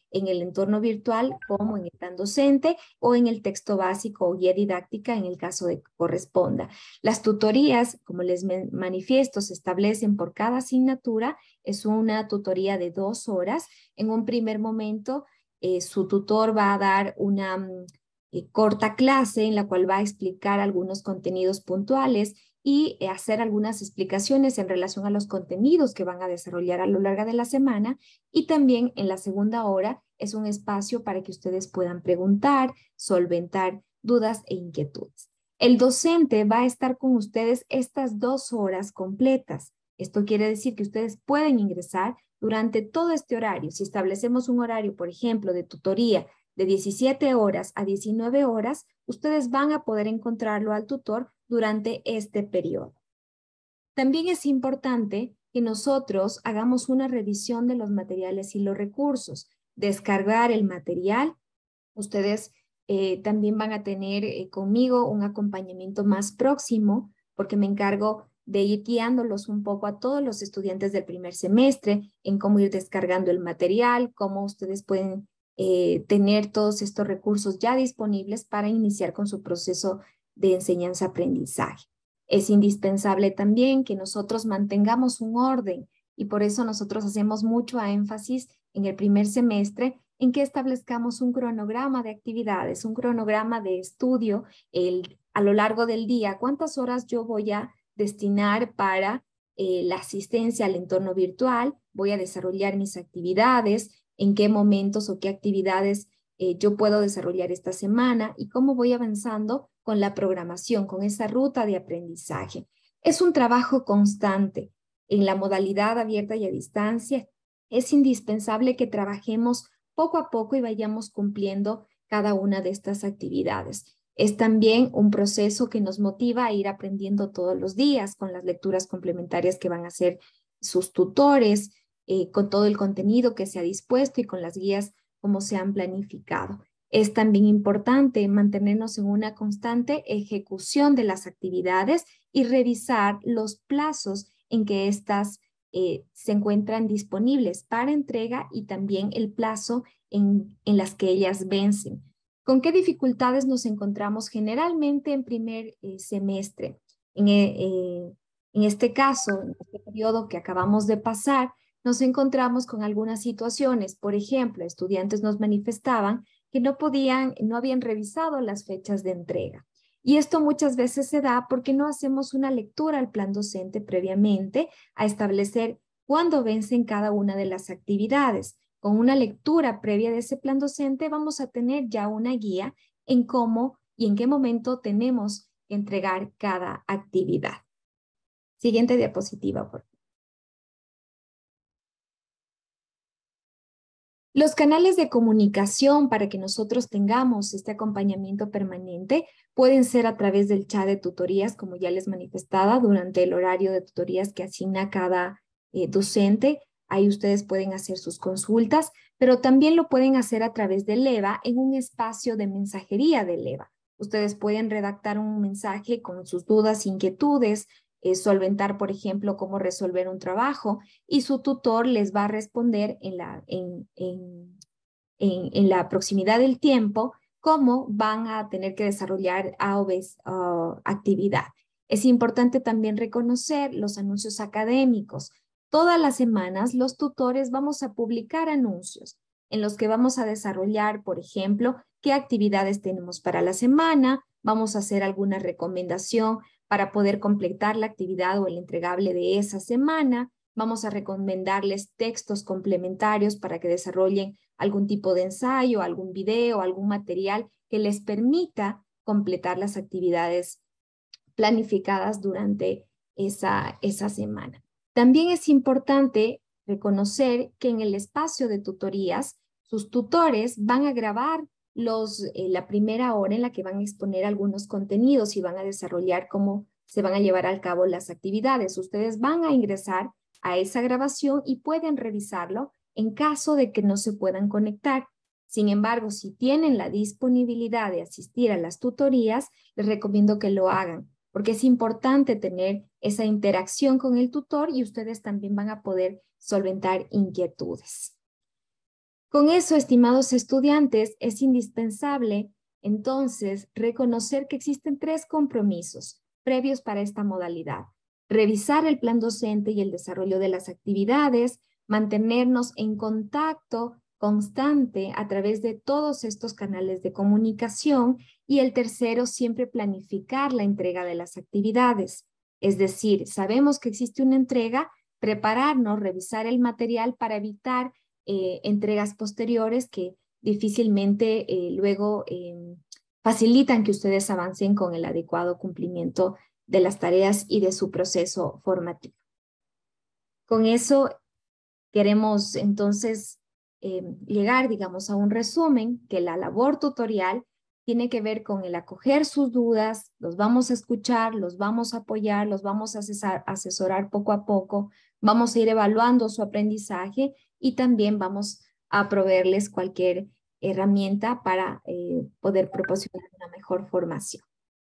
en el entorno virtual como en el plan docente o en el texto básico o guía didáctica en el caso de que corresponda. Las tutorías, como les manifiesto, se establecen por cada asignatura. Es una tutoría de dos horas. En un primer momento, eh, su tutor va a dar una eh, corta clase en la cual va a explicar algunos contenidos puntuales y hacer algunas explicaciones en relación a los contenidos que van a desarrollar a lo largo de la semana. Y también en la segunda hora es un espacio para que ustedes puedan preguntar, solventar dudas e inquietudes. El docente va a estar con ustedes estas dos horas completas. Esto quiere decir que ustedes pueden ingresar durante todo este horario. Si establecemos un horario, por ejemplo, de tutoría de diecisiete horas a diecinueve horas, ustedes van a poder encontrarlo al tutor durante este periodo. También es importante que nosotros hagamos una revisión de los materiales y los recursos, descargar el material. Ustedes eh, también van a tener eh, conmigo un acompañamiento más próximo, porque me encargo de ir guiándolos un poco a todos los estudiantes del primer semestre en cómo ir descargando el material, cómo ustedes pueden eh, tener todos estos recursos ya disponibles para iniciar con su proceso de enseñanza-aprendizaje. Es indispensable también que nosotros mantengamos un orden y por eso nosotros hacemos mucho énfasis en el primer semestre en que establezcamos un cronograma de actividades, un cronograma de estudio el, a lo largo del día. ¿Cuántas horas yo voy a destinar para eh, la asistencia al entorno virtual? Voy a desarrollar mis actividades, en qué momentos o qué actividades eh, yo puedo desarrollar esta semana y cómo voy avanzando con la programación, con esa ruta de aprendizaje. Es un trabajo constante. En la modalidad abierta y a distancia, es indispensable que trabajemos poco a poco y vayamos cumpliendo cada una de estas actividades. Es también un proceso que nos motiva a ir aprendiendo todos los días con las lecturas complementarias que van a hacer sus tutores, eh, con todo el contenido que se ha dispuesto y con las guías como se han planificado. Es también importante mantenernos en una constante ejecución de las actividades y revisar los plazos en que éstas eh, se encuentran disponibles para entrega y también el plazo en, en las que ellas vencen. ¿Con qué dificultades nos encontramos generalmente en primer eh, semestre? En, eh, en este caso, en este periodo que acabamos de pasar, nos encontramos con algunas situaciones. Por ejemplo, estudiantes nos manifestaban que no podían, no habían revisado las fechas de entrega. Y esto muchas veces se da porque no hacemos una lectura al plan docente previamente a establecer cuándo vencen cada una de las actividades. Con una lectura previa de ese plan docente vamos a tener ya una guía en cómo y en qué momento tenemos que entregar cada actividad. Siguiente diapositiva, por favor. Los canales de comunicación para que nosotros tengamos este acompañamiento permanente pueden ser a través del chat de tutorías, como ya les manifestaba, durante el horario de tutorías que asigna cada eh, docente. Ahí ustedes pueden hacer sus consultas, pero también lo pueden hacer a través del EVA en un espacio de mensajería del EVA. Ustedes pueden redactar un mensaje con sus dudas, inquietudes, eh, solventar, por ejemplo, cómo resolver un trabajo y su tutor les va a responder en la, en, en, en, en la proximidad del tiempo cómo van a tener que desarrollar A o B uh, actividad. Es importante también reconocer los anuncios académicos. Todas las semanas los tutores vamos a publicar anuncios en los que vamos a desarrollar, por ejemplo, qué actividades tenemos para la semana, vamos a hacer alguna recomendación para poder completar la actividad o el entregable de esa semana, vamos a recomendarles textos complementarios para que desarrollen algún tipo de ensayo, algún video, algún material que les permita completar las actividades planificadas durante esa, esa semana. También es importante reconocer que en el espacio de tutorías, sus tutores van a grabar los, eh, la primera hora en la que van a exponer algunos contenidos y van a desarrollar cómo se van a llevar a cabo las actividades. Ustedes van a ingresar a esa grabación y pueden revisarlo en caso de que no se puedan conectar. Sin embargo, si tienen la disponibilidad de asistir a las tutorías, les recomiendo que lo hagan, porque es importante tener esa interacción con el tutor y ustedes también van a poder solventar inquietudes. Con eso, estimados estudiantes, es indispensable entonces reconocer que existen tres compromisos previos para esta modalidad. Revisar el plan docente y el desarrollo de las actividades, mantenernos en contacto constante a través de todos estos canales de comunicación y el tercero, siempre planificar la entrega de las actividades. Es decir, sabemos que existe una entrega, prepararnos, revisar el material para evitar eh, entregas posteriores que difícilmente eh, luego eh, facilitan que ustedes avancen con el adecuado cumplimiento de las tareas y de su proceso formativo. Con eso queremos entonces eh, llegar, digamos, a un resumen que la labor tutorial tiene que ver con el acoger sus dudas, los vamos a escuchar, los vamos a apoyar, los vamos a asesar, asesorar poco a poco, vamos a ir evaluando su aprendizaje y también vamos a proveerles cualquier herramienta para eh, poder proporcionar una mejor formación.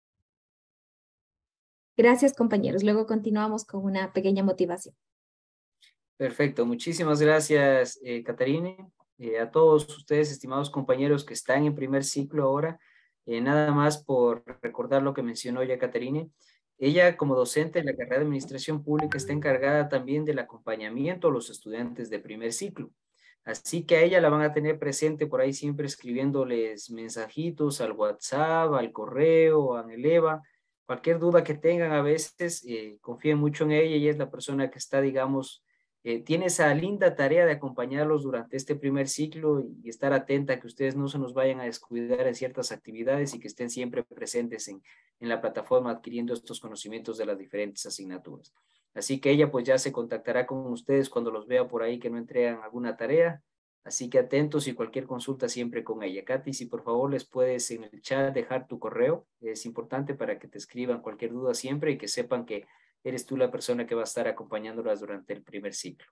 Gracias, compañeros. Luego continuamos con una pequeña motivación. Perfecto, muchísimas gracias, eh, Caterine. Eh, a todos ustedes, estimados compañeros que están en primer ciclo ahora, eh, nada más por recordar lo que mencionó ya Caterine. Ella, como docente en la carrera de Administración Pública, está encargada también del acompañamiento a los estudiantes de primer ciclo. Así que a ella la van a tener presente por ahí siempre escribiéndoles mensajitos al WhatsApp, al correo, a Eleva. Cualquier duda que tengan a veces, eh, confíen mucho en ella. Ella es la persona que está, digamos, eh, tiene esa linda tarea de acompañarlos durante este primer ciclo y, y estar atenta a que ustedes no se nos vayan a descuidar en ciertas actividades y que estén siempre presentes en, en la plataforma adquiriendo estos conocimientos de las diferentes asignaturas. Así que ella pues ya se contactará con ustedes cuando los vea por ahí que no entregan alguna tarea. Así que atentos y cualquier consulta siempre con ella. Katy, si por favor les puedes en el chat dejar tu correo, es importante para que te escriban cualquier duda siempre y que sepan que eres tú la persona que va a estar acompañándolas durante el primer ciclo.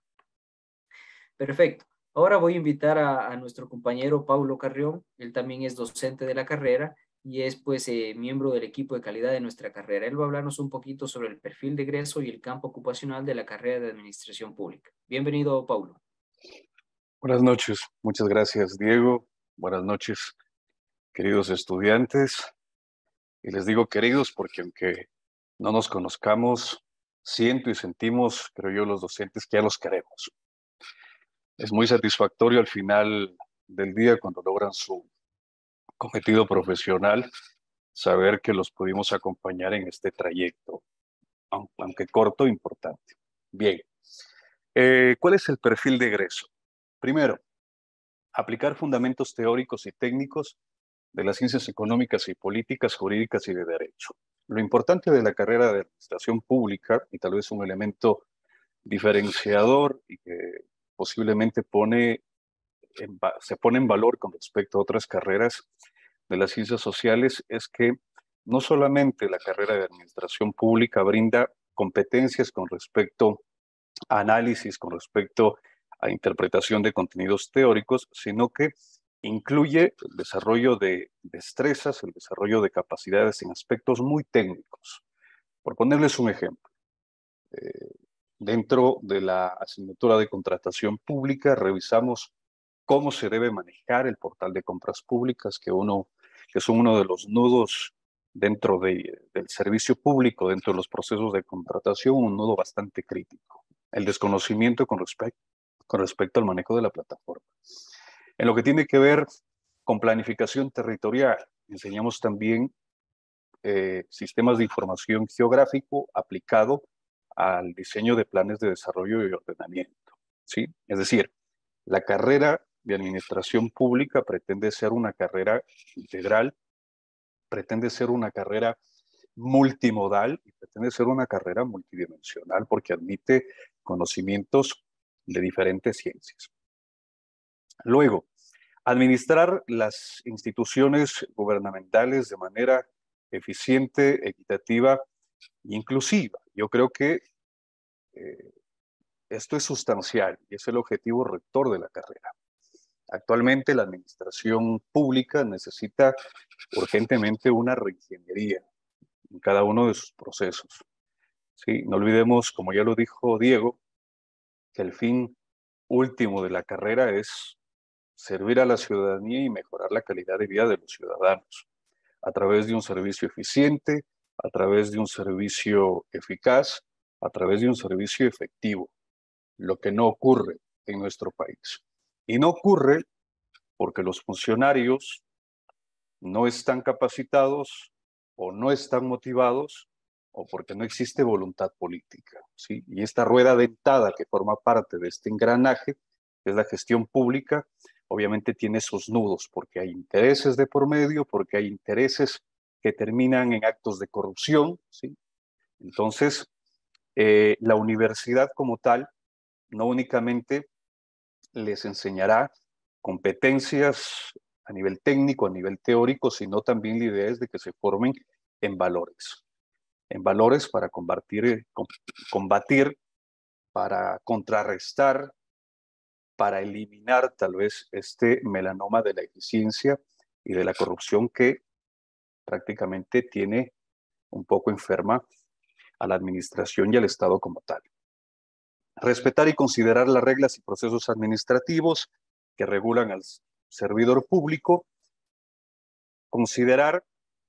Perfecto. Ahora voy a invitar a, a nuestro compañero Paulo Carrión. Él también es docente de la carrera y es pues eh, miembro del equipo de calidad de nuestra carrera. Él va a hablarnos un poquito sobre el perfil de egreso y el campo ocupacional de la carrera de Administración Pública. Bienvenido, Paulo. Buenas noches. Muchas gracias, Diego. Buenas noches, queridos estudiantes. Y les digo queridos porque aunque no nos conozcamos, siento y sentimos, creo yo, los docentes que ya los queremos. Es muy satisfactorio al final del día cuando logran su cometido profesional, saber que los pudimos acompañar en este trayecto, aunque corto, importante. Bien, eh, ¿cuál es el perfil de egreso? Primero, aplicar fundamentos teóricos y técnicos de las ciencias económicas y políticas, jurídicas y de derecho. Lo importante de la carrera de Administración Pública, y tal vez un elemento diferenciador y que posiblemente pone en, se pone en valor con respecto a otras carreras de las ciencias sociales, es que no solamente la carrera de Administración Pública brinda competencias con respecto a análisis, con respecto a interpretación de contenidos teóricos, sino que incluye el desarrollo de destrezas, el desarrollo de capacidades en aspectos muy técnicos. Por ponerles un ejemplo, eh, dentro de la asignatura de contratación pública revisamos cómo se debe manejar el portal de compras públicas, que, uno, que son uno de los nudos dentro de, del servicio público, dentro de los procesos de contratación, un nudo bastante crítico. El desconocimiento con respecto, con respecto al manejo de la plataforma. En lo que tiene que ver con planificación territorial, enseñamos también eh, sistemas de información geográfico aplicado al diseño de planes de desarrollo y ordenamiento, ¿sí? Es decir, la carrera de Administración Pública pretende ser una carrera integral, pretende ser una carrera multimodal y pretende ser una carrera multidimensional porque admite conocimientos de diferentes ciencias. Luego, administrar las instituciones gubernamentales de manera eficiente, equitativa e inclusiva. Yo creo que eh, esto es sustancial y es el objetivo rector de la carrera. Actualmente la administración pública necesita urgentemente una reingeniería en cada uno de sus procesos. ¿Sí? No olvidemos, como ya lo dijo Diego, que el fin último de la carrera es servir a la ciudadanía y mejorar la calidad de vida de los ciudadanos a través de un servicio eficiente, a través de un servicio eficaz, a través de un servicio efectivo, lo que no ocurre en nuestro país. Y no ocurre porque los funcionarios no están capacitados o no están motivados o porque no existe voluntad política, ¿sí? Y esta rueda dentada que forma parte de este engranaje, que es la gestión pública, obviamente tiene sus nudos porque hay intereses de por medio, porque hay intereses que terminan en actos de corrupción, ¿sí? Entonces, eh, la universidad como tal no únicamente les enseñará competencias a nivel técnico, a nivel teórico, sino también la idea es de que se formen en valores, en valores para combatir, combatir, para contrarrestar, para eliminar tal vez este melanoma de la eficiencia y de la corrupción que prácticamente tiene un poco enferma a la administración y al Estado como tal. Respetar y considerar las reglas y procesos administrativos que regulan al servidor público, considerar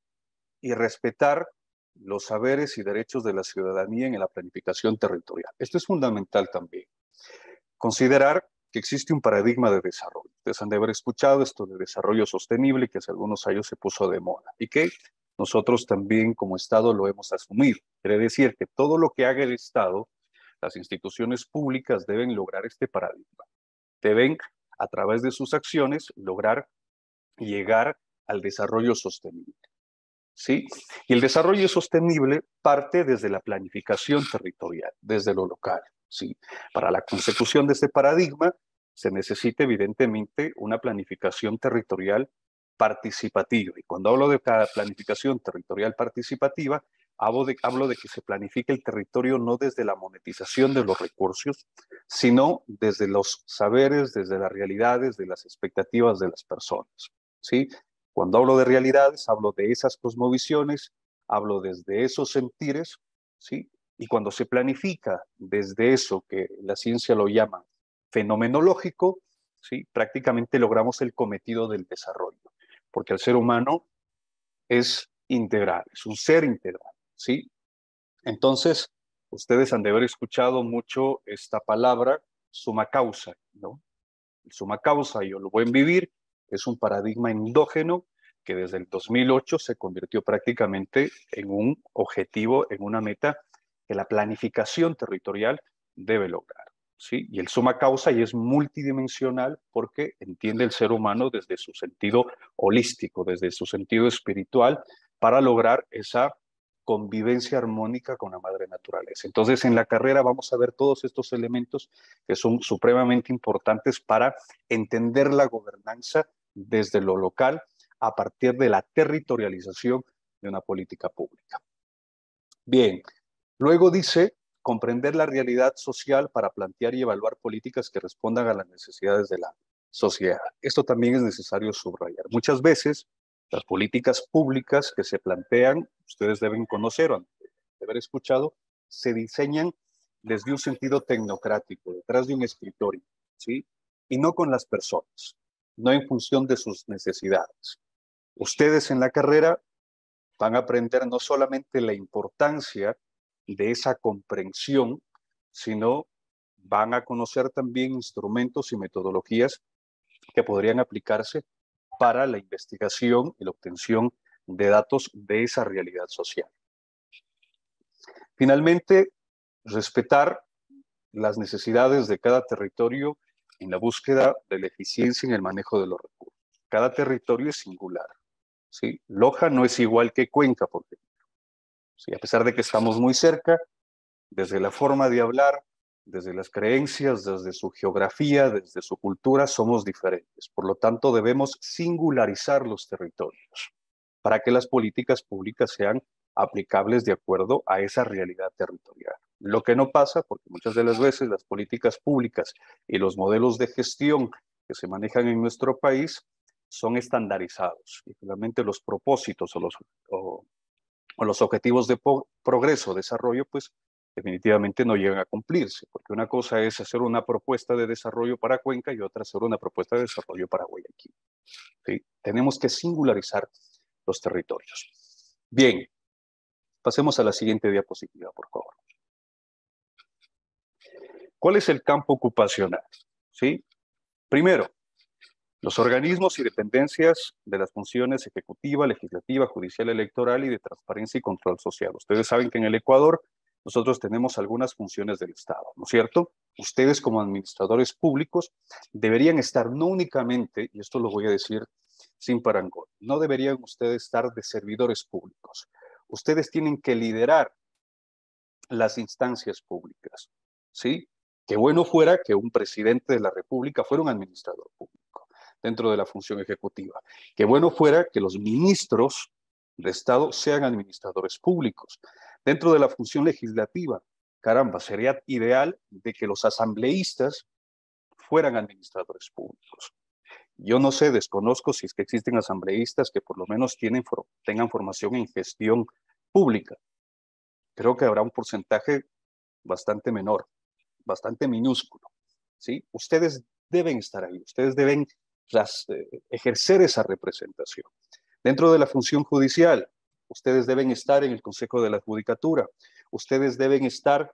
y respetar los saberes y derechos de la ciudadanía en la planificación territorial. Esto es fundamental también. Considerar que existe un paradigma de desarrollo. Ustedes han de haber escuchado esto de desarrollo sostenible que hace algunos años se puso de moda y que nosotros también como Estado lo hemos asumido. Quiere decir que todo lo que haga el Estado, las instituciones públicas deben lograr este paradigma. Deben, a través de sus acciones, lograr llegar al desarrollo sostenible. ¿Sí? Y el desarrollo sostenible parte desde la planificación territorial, desde lo local. ¿Sí? Para la consecución de este paradigma se necesita evidentemente una planificación territorial participativa. Y cuando hablo de planificación territorial participativa, hablo de, hablo de que se planifique el territorio no desde la monetización de los recursos, sino desde los saberes, desde las realidades, de las expectativas de las personas. ¿Sí? Cuando hablo de realidades, hablo de esas cosmovisiones, hablo desde esos sentires, ¿sí? Y cuando se planifica desde eso que la ciencia lo llama fenomenológico, ¿sí? Prácticamente logramos el cometido del desarrollo, porque el ser humano es integral, es un ser integral, ¿sí? Entonces, ustedes han de haber escuchado mucho esta palabra summa causa, ¿no? El summa causa y el buen vivir es un paradigma endógeno que desde el dos mil ocho se convirtió prácticamente en un objetivo, en una meta que la planificación territorial debe lograr, ¿sí? Y el summa causa y es multidimensional porque entiende el ser humano desde su sentido holístico, desde su sentido espiritual, para lograr esa convivencia armónica con la madre naturaleza. Entonces, en la carrera vamos a ver todos estos elementos que son supremamente importantes para entender la gobernanza desde lo local a partir de la territorialización de una política pública. Bien, luego dice comprender la realidad social para plantear y evaluar políticas que respondan a las necesidades de la sociedad. Esto también es necesario subrayar. Muchas veces las políticas públicas que se plantean, ustedes deben conocer o de haber escuchado, se diseñan desde un sentido tecnocrático, detrás de un escritorio, ¿sí? Y no con las personas, no en función de sus necesidades. Ustedes en la carrera van a aprender no solamente la importancia de esa comprensión, sino van a conocer también instrumentos y metodologías que podrían aplicarse para la investigación y la obtención de datos de esa realidad social. Finalmente, respetar las necesidades de cada territorio en la búsqueda de la eficiencia en el manejo de los recursos. Cada territorio es singular, ¿sí? Loja no es igual que Cuenca, por ejemplo, ¿sí? A pesar de que estamos muy cerca, desde la forma de hablar, desde las creencias, desde su geografía, desde su cultura, somos diferentes. Por lo tanto, debemos singularizar los territorios para que las políticas públicas sean aplicables de acuerdo a esa realidad territorial. Lo que no pasa, porque muchas de las veces las políticas públicas y los modelos de gestión que se manejan en nuestro país son estandarizados y finalmente los propósitos o los, o, o los objetivos de progreso, desarrollo, pues definitivamente no llegan a cumplirse, porque una cosa es hacer una propuesta de desarrollo para Cuenca y otra hacer una propuesta de desarrollo para Guayaquil. ¿Sí? Tenemos que singularizar los territorios. Bien, pasemos a la siguiente diapositiva, por favor. ¿Cuál es el campo ocupacional? ¿Sí? Primero, los organismos y dependencias de las funciones ejecutiva, legislativa, judicial, electoral y de transparencia y control social. Ustedes saben que en el Ecuador nosotros tenemos algunas funciones del Estado, ¿no es cierto? Ustedes como administradores públicos deberían estar no únicamente, y esto lo voy a decir sin parangón, no deberían ustedes estar de servidores públicos. Ustedes tienen que liderar las instancias públicas, ¿sí? Qué bueno fuera que un presidente de la República fuera un administrador público dentro de la función ejecutiva. Qué bueno fuera que los ministros de Estado sean administradores públicos. Dentro de la función legislativa, caramba, sería ideal de que los asambleístas fueran administradores públicos. Yo no sé, desconozco si es que existen asambleístas que por lo menos tienen, tengan formación en gestión pública. Creo que habrá un porcentaje bastante menor, bastante minúsculo, ¿sí? Ustedes deben estar ahí, ustedes deben las, eh, ejercer esa representación. Dentro de la función judicial, ustedes deben estar en el Consejo de la Judicatura, ustedes deben estar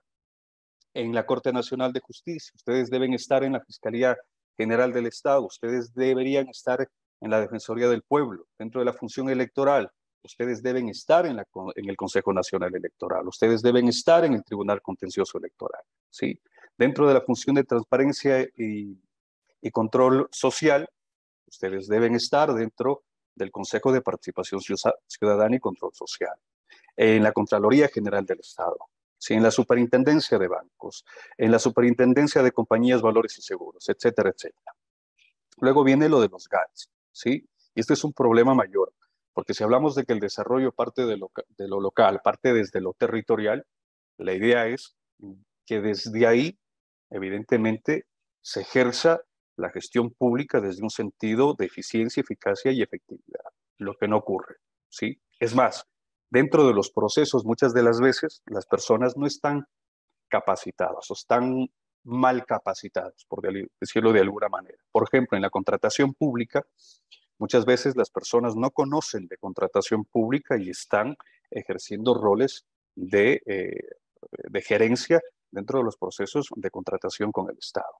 en la Corte Nacional de Justicia, ustedes deben estar en la Fiscalía General del Estado, ustedes deberían estar en la Defensoría del Pueblo. Dentro de la función electoral, ustedes deben estar en, la, en el Consejo Nacional Electoral, ustedes deben estar en el Tribunal Contencioso Electoral, ¿sí? Dentro de la función de transparencia y, y control social, ustedes deben estar dentro del Consejo de Participación Ciudadana y Control Social, en la Contraloría General del Estado, ¿sí? En la Superintendencia de Bancos, en la Superintendencia de Compañías, Valores y Seguros, etcétera, etcétera. Luego viene lo de los G A Ts, ¿sí? Y este es un problema mayor, porque si hablamos de que el desarrollo parte de lo, de lo local, parte desde lo territorial, la idea es que desde ahí, evidentemente, se ejerza la gestión pública desde un sentido de eficiencia, eficacia y efectividad, lo que no ocurre, ¿sí? Es más, dentro de los procesos, muchas de las veces, las personas no están capacitadas o están mal capacitadas, por decirlo de alguna manera. Por ejemplo, en la contratación pública, muchas veces las personas no conocen de contratación pública y están ejerciendo roles de, eh, de gerencia dentro de los procesos de contratación con el Estado.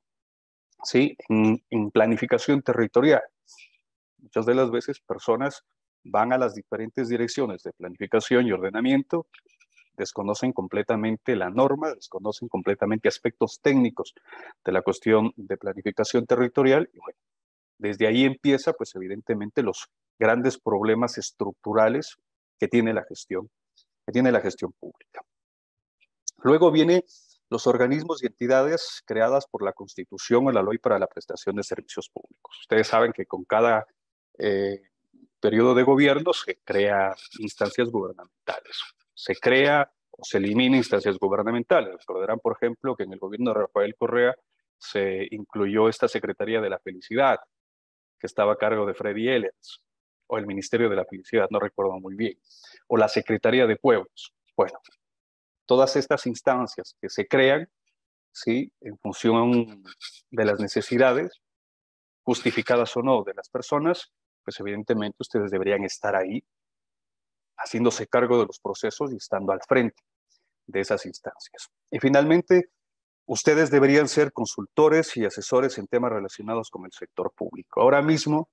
¿Sí? En, en planificación territorial, muchas de las veces personas van a las diferentes direcciones de planificación y ordenamiento, desconocen completamente la norma, desconocen completamente aspectos técnicos de la cuestión de planificación territorial, y bueno, desde ahí empieza, pues evidentemente, los grandes problemas estructurales que tiene la gestión, que tiene la gestión pública. Luego viene los organismos y entidades creadas por la Constitución o la Ley para la Prestación de Servicios Públicos. Ustedes saben que con cada eh, periodo de gobierno se crea instancias gubernamentales. Se crea o se elimina instancias gubernamentales. Recordarán, por ejemplo, que en el gobierno de Rafael Correa se incluyó esta Secretaría de la Felicidad, que estaba a cargo de Freddy Ehlers, o el Ministerio de la Felicidad, no recuerdo muy bien, o la Secretaría de Pueblos. Bueno, todas estas instancias que se crean, ¿sí?, en función de las necesidades, justificadas o no, de las personas, pues evidentemente ustedes deberían estar ahí, haciéndose cargo de los procesos y estando al frente de esas instancias. Y finalmente, ustedes deberían ser consultores y asesores en temas relacionados con el sector público. Ahora mismo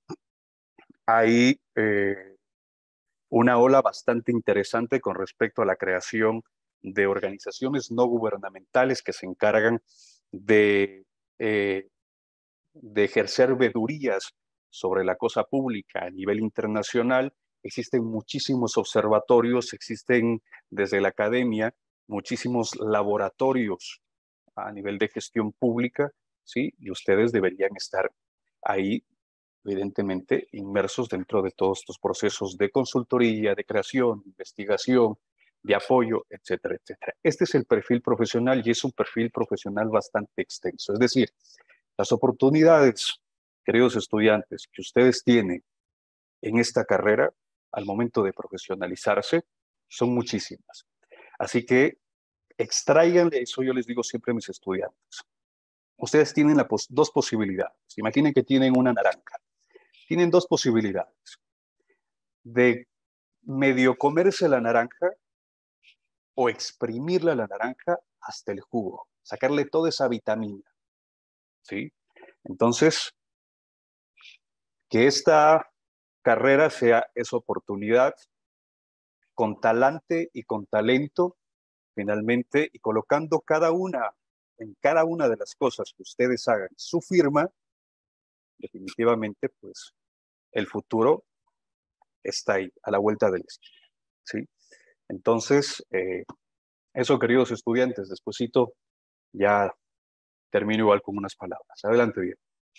hay eh, una ola bastante interesante con respecto a la creación de organizaciones no gubernamentales que se encargan de, eh, de ejercer vedurías sobre la cosa pública a nivel internacional. Existen muchísimos observatorios, existen desde la academia muchísimos laboratorios a nivel de gestión pública, ¿sí? Y ustedes deberían estar ahí, evidentemente, inmersos dentro de todos estos procesos de consultoría, de creación, de investigación, de apoyo, etcétera, etcétera. Este es el perfil profesional y es un perfil profesional bastante extenso. Es decir, las oportunidades, queridos estudiantes, que ustedes tienen en esta carrera al momento de profesionalizarse son muchísimas. Así que extráiganle, eso yo les digo siempre a mis estudiantes. Ustedes tienen la pos dos posibilidades. Imaginen que tienen una naranja. Tienen dos posibilidades. De medio comerse la naranja o exprimirle a la naranja hasta el jugo, sacarle toda esa vitamina, ¿sí? Entonces, que esta carrera sea esa oportunidad con talante y con talento, finalmente, y colocando cada una, en cada una de las cosas que ustedes hagan su firma, definitivamente, pues, el futuro está ahí, a la vuelta del esquina, ¿sí? Entonces, eh, eso, queridos estudiantes, despuesito ya termino igual con unas palabras. Adelante, bien.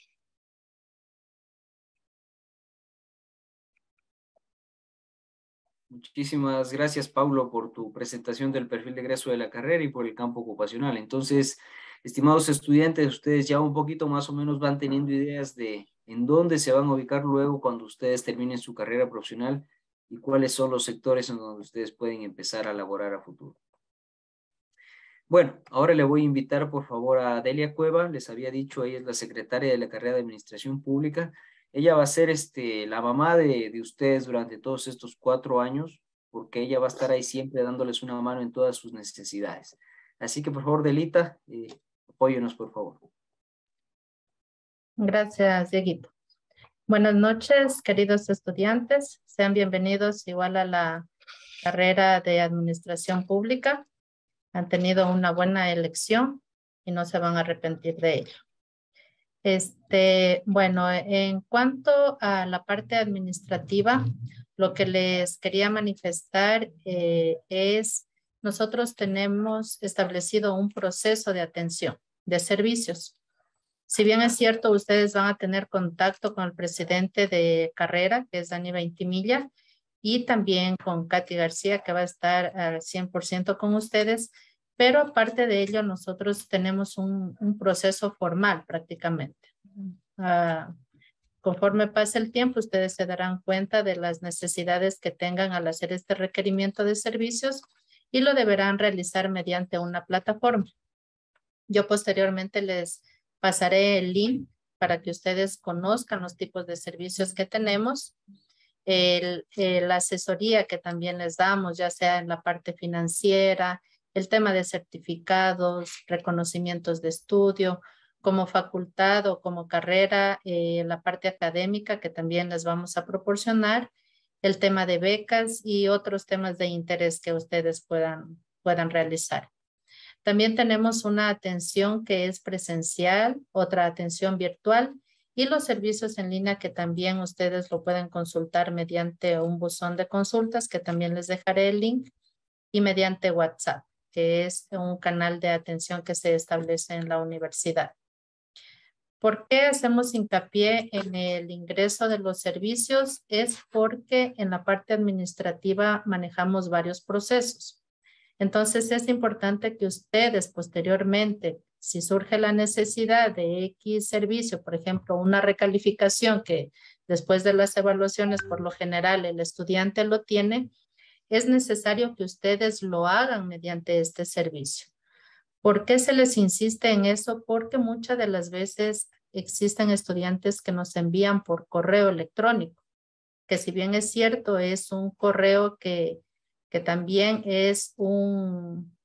Muchísimas gracias, Paulo, por tu presentación del perfil de egreso de la carrera y por el campo ocupacional. Entonces, estimados estudiantes, ustedes ya un poquito más o menos van teniendo ideas de en dónde se van a ubicar luego cuando ustedes terminen su carrera profesional y cuáles son los sectores en donde ustedes pueden empezar a laborar a futuro. Bueno, ahora le voy a invitar por favor a Delia Cueva. Les había dicho, ella es la secretaria de la carrera de Administración Pública. Ella va a ser este, la mamá de, de ustedes durante todos estos cuatro años, porque ella va a estar ahí siempre dándoles una mano en todas sus necesidades. Así que por favor, Delita, eh, apóyenos por favor. Gracias, Dieguito. Buenas noches, queridos estudiantes. Sean bienvenidos igual a la carrera de Administración Pública. Han tenido una buena elección y no se van a arrepentir de ello. Este, bueno, en cuanto a la parte administrativa, lo que les quería manifestar eh, es, nosotros tenemos establecido un proceso de atención de servicios. Si bien es cierto, ustedes van a tener contacto con el presidente de carrera, que es Dani Veintimilla, y también con Katy García, que va a estar al cien por ciento con ustedes, pero aparte de ello, nosotros tenemos un, un proceso formal prácticamente. Uh, conforme pase el tiempo, ustedes se darán cuenta de las necesidades que tengan al hacer este requerimiento de servicios y lo deberán realizar mediante una plataforma. Yo posteriormente les pasaré el link para que ustedes conozcan los tipos de servicios que tenemos. El, el, la asesoría que también les damos, ya sea en la parte financiera, el tema de certificados, reconocimientos de estudio, como facultad o como carrera, eh, la parte académica que también les vamos a proporcionar, el tema de becas y otros temas de interés que ustedes puedan, puedan realizar. También tenemos una atención que es presencial, otra atención virtual y los servicios en línea que también ustedes lo pueden consultar mediante un buzón de consultas que también les dejaré el link y mediante WhatsApp, que es un canal de atención que se establece en la universidad. ¿Por qué hacemos hincapié en el ingreso de los servicios? Es porque en la parte administrativa manejamos varios procesos. Entonces es importante que ustedes posteriormente, si surge la necesidad de X servicio, por ejemplo, una recalificación que después de las evaluaciones por lo general el estudiante lo tiene, es necesario que ustedes lo hagan mediante este servicio. ¿Por qué se les insiste en eso? Porque muchas de las veces existen estudiantes que nos envían por correo electrónico, que si bien es cierto, es un correo que, que también es un,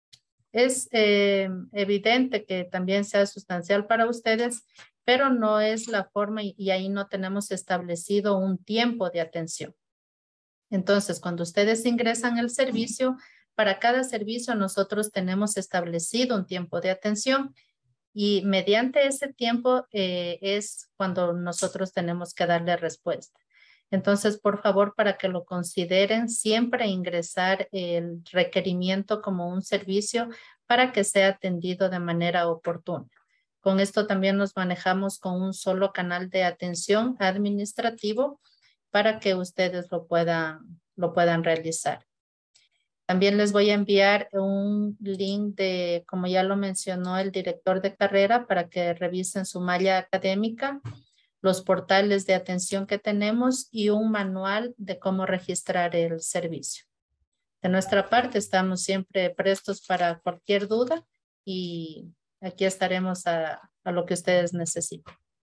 es eh, evidente que también sea sustancial para ustedes, pero no es la forma y, y ahí no tenemos establecido un tiempo de atención. Entonces, cuando ustedes ingresan el servicio, para cada servicio nosotros tenemos establecido un tiempo de atención y mediante ese tiempo eh, es cuando nosotros tenemos que darle respuesta. Entonces, por favor, para que lo consideren, siempre ingresar el requerimiento como un servicio para que sea atendido de manera oportuna. Con esto también nos manejamos con un solo canal de atención administrativo para que ustedes lo puedan, lo puedan realizar. También les voy a enviar un link de, como ya lo mencionó el director de carrera, para que revisen su malla académica, los portales de atención que tenemos y un manual de cómo registrar el servicio. De nuestra parte, estamos siempre prestos para cualquier duda y aquí estaremos a, a lo que ustedes necesiten.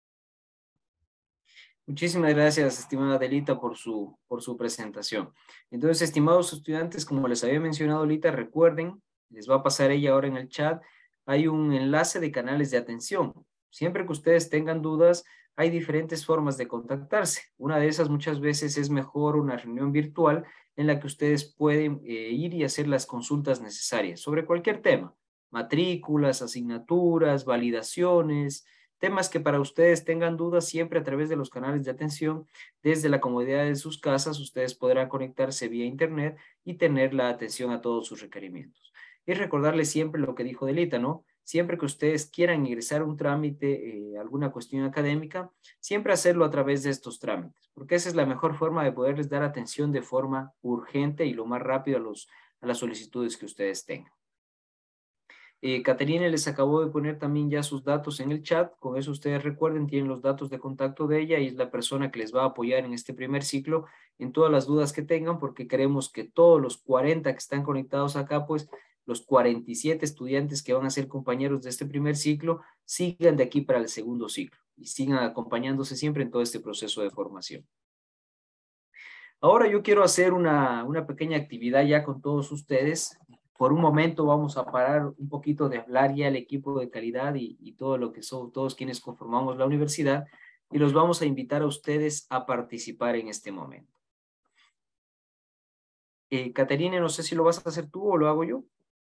Muchísimas gracias, estimada Adelita, por su, por su presentación. Entonces, estimados estudiantes, como les había mencionado ahorita, recuerden, les va a pasar ella ahora en el chat, hay un enlace de canales de atención. Siempre que ustedes tengan dudas, hay diferentes formas de contactarse. Una de esas muchas veces es mejor una reunión virtual en la que ustedes pueden eh, ir y hacer las consultas necesarias sobre cualquier tema, matrículas, asignaturas, validaciones, temas que para ustedes tengan dudas siempre a través de los canales de atención. Desde la comodidad de sus casas, ustedes podrán conectarse vía internet y tener la atención a todos sus requerimientos. Y recordarles siempre lo que dijo Delita, ¿no? Siempre que ustedes quieran ingresar un trámite, eh, alguna cuestión académica, siempre hacerlo a través de estos trámites, porque esa es la mejor forma de poderles dar atención de forma urgente y lo más rápido a, los, a las solicitudes que ustedes tengan. Eh, Caterina les acabó de poner también ya sus datos en el chat. Con eso ustedes recuerden, tienen los datos de contacto de ella y es la persona que les va a apoyar en este primer ciclo en todas las dudas que tengan, porque queremos que todos los cuarenta que están conectados acá, pues los cuarenta y siete estudiantes que van a ser compañeros de este primer ciclo sigan de aquí para el segundo ciclo y sigan acompañándose siempre en todo este proceso de formación. Ahora yo quiero hacer una, una pequeña actividad ya con todos ustedes. Por un momento vamos a parar un poquito de hablar ya el equipo de calidad y, y todo lo que son todos quienes conformamos la universidad y los vamos a invitar a ustedes a participar en este momento. Eh, Caterina, no sé si lo vas a hacer tú o lo hago yo.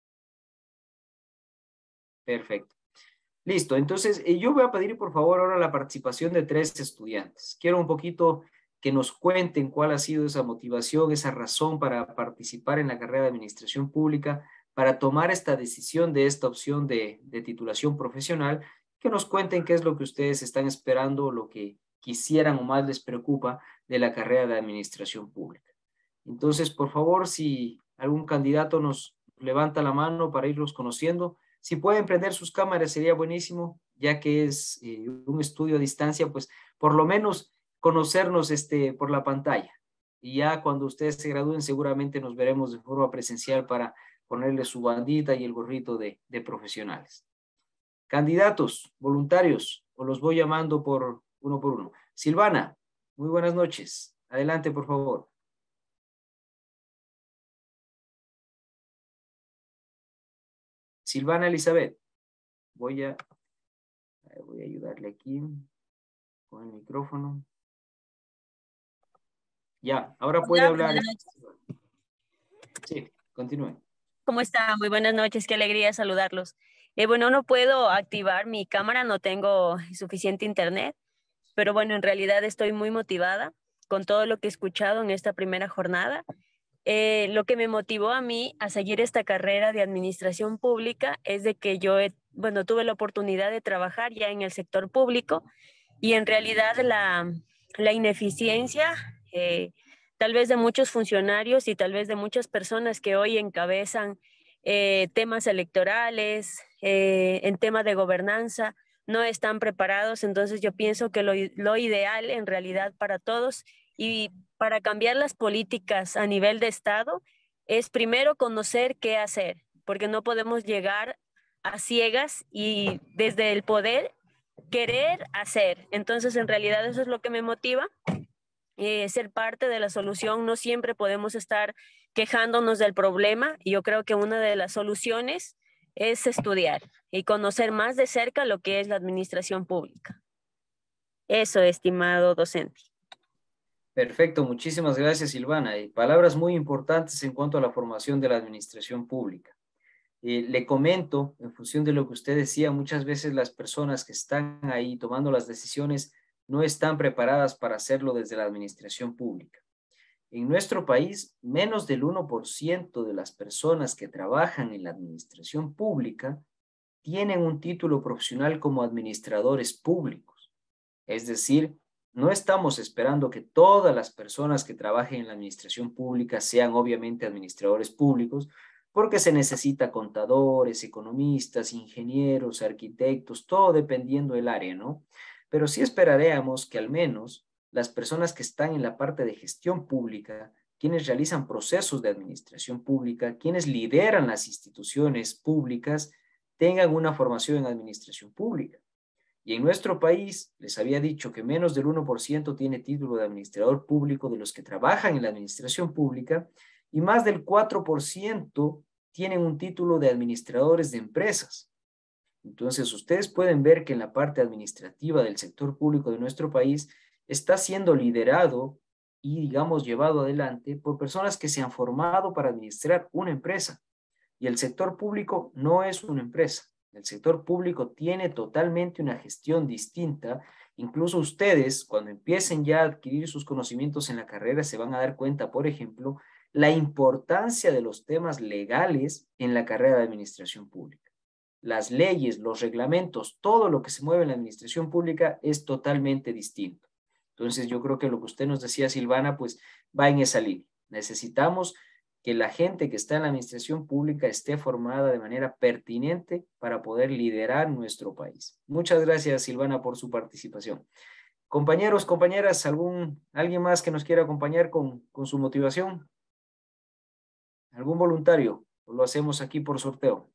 Perfecto. Listo, entonces eh, yo voy a pedir por favor ahora la participación de tres estudiantes. Quiero un poquito que nos cuenten cuál ha sido esa motivación, esa razón para participar en la carrera de Administración Pública, para tomar esta decisión de esta opción de, de titulación profesional, que nos cuenten qué es lo que ustedes están esperando, lo que quisieran o más les preocupa de la carrera de Administración Pública. Entonces, por favor, si algún candidato nos levanta la mano para irlos conociendo, si pueden prender sus cámaras sería buenísimo, ya que es eh, un estudio a distancia, pues por lo menos conocernos este, por la pantalla. Y ya cuando ustedes se gradúen seguramente nos veremos de forma presencial para ponerle su bandita y el gorrito de, de profesionales. Candidatos, voluntarios, os los voy llamando por uno por uno. Silvana, muy buenas noches. Adelante, por favor. Silvana Elizabeth, voy a, voy a ayudarle aquí con el micrófono. Ya, ahora puede Hola, hablar. buenas noches. Sí, continúen. ¿Cómo está? Muy buenas noches, qué alegría saludarlos. Eh, bueno, no puedo activar mi cámara, no tengo suficiente internet, pero bueno, en realidad estoy muy motivada con todo lo que he escuchado en esta primera jornada. Eh, lo que me motivó a mí a seguir esta carrera de administración pública es de que yo, he, bueno, tuve la oportunidad de trabajar ya en el sector público y en realidad la, la ineficiencia, eh, tal vez de muchos funcionarios y tal vez de muchas personas que hoy encabezan eh, temas electorales, eh, en temas de gobernanza, no están preparados. Entonces yo pienso que lo, lo ideal en realidad para todos y para cambiar las políticas a nivel de Estado es primero conocer qué hacer, porque no podemos llegar a ciegas y desde el poder querer hacer. Entonces, en realidad eso es lo que me motiva, eh, ser parte de la solución. No siempre podemos estar quejándonos del problema y yo creo que una de las soluciones es estudiar y conocer más de cerca lo que es la administración pública. Eso, estimado docente. Perfecto, muchísimas gracias, Silvana. Y palabras muy importantes en cuanto a la formación de la administración pública. Eh, le comento, en función de lo que usted decía, muchas veces las personas que están ahí tomando las decisiones no están preparadas para hacerlo desde la administración pública. En nuestro país, menos del uno por ciento de las personas que trabajan en la administración pública tienen un título profesional como administradores públicos. Es decir, no estamos esperando que todas las personas que trabajen en la administración pública sean obviamente administradores públicos, porque se necesita contadores, economistas, ingenieros, arquitectos, todo dependiendo del área, ¿no? Pero sí esperaríamos que al menos las personas que están en la parte de gestión pública quienes realizan procesos de administración pública, quienes lideran las instituciones públicas, tengan una formación en administración pública. Y en nuestro país, les había dicho que menos del uno por ciento tiene título de administrador público de los que trabajan en la administración pública, y más del cuatro por ciento tienen un título de administradores de empresas. Entonces, ustedes pueden ver que en la parte administrativa del sector público de nuestro país está siendo liderado y, digamos, llevado adelante por personas que se han formado para administrar una empresa. Y el sector público no es una empresa. El sector público tiene totalmente una gestión distinta. Incluso ustedes, cuando empiecen ya a adquirir sus conocimientos en la carrera, se van a dar cuenta, por ejemplo, la importancia de los temas legales en la carrera de administración pública. Las leyes, los reglamentos, todo lo que se mueve en la administración pública es totalmente distinto. Entonces, yo creo que lo que usted nos decía, Silvana, pues va en esa línea. Necesitamos que la gente que está en la administración pública esté formada de manera pertinente para poder liderar nuestro país. Muchas gracias, Silvana, por su participación. Compañeros, compañeras, ¿algún, ¿alguien más que nos quiera acompañar con, con su motivación? ¿Algún voluntario? ¿O lo hacemos aquí por sorteo?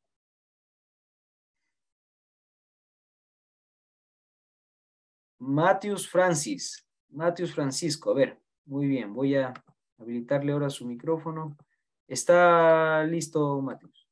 Matthews Francis. Matthews Francisco, a ver, muy bien, voy a habilitarle ahora su micrófono. ¿Está listo, Matthews?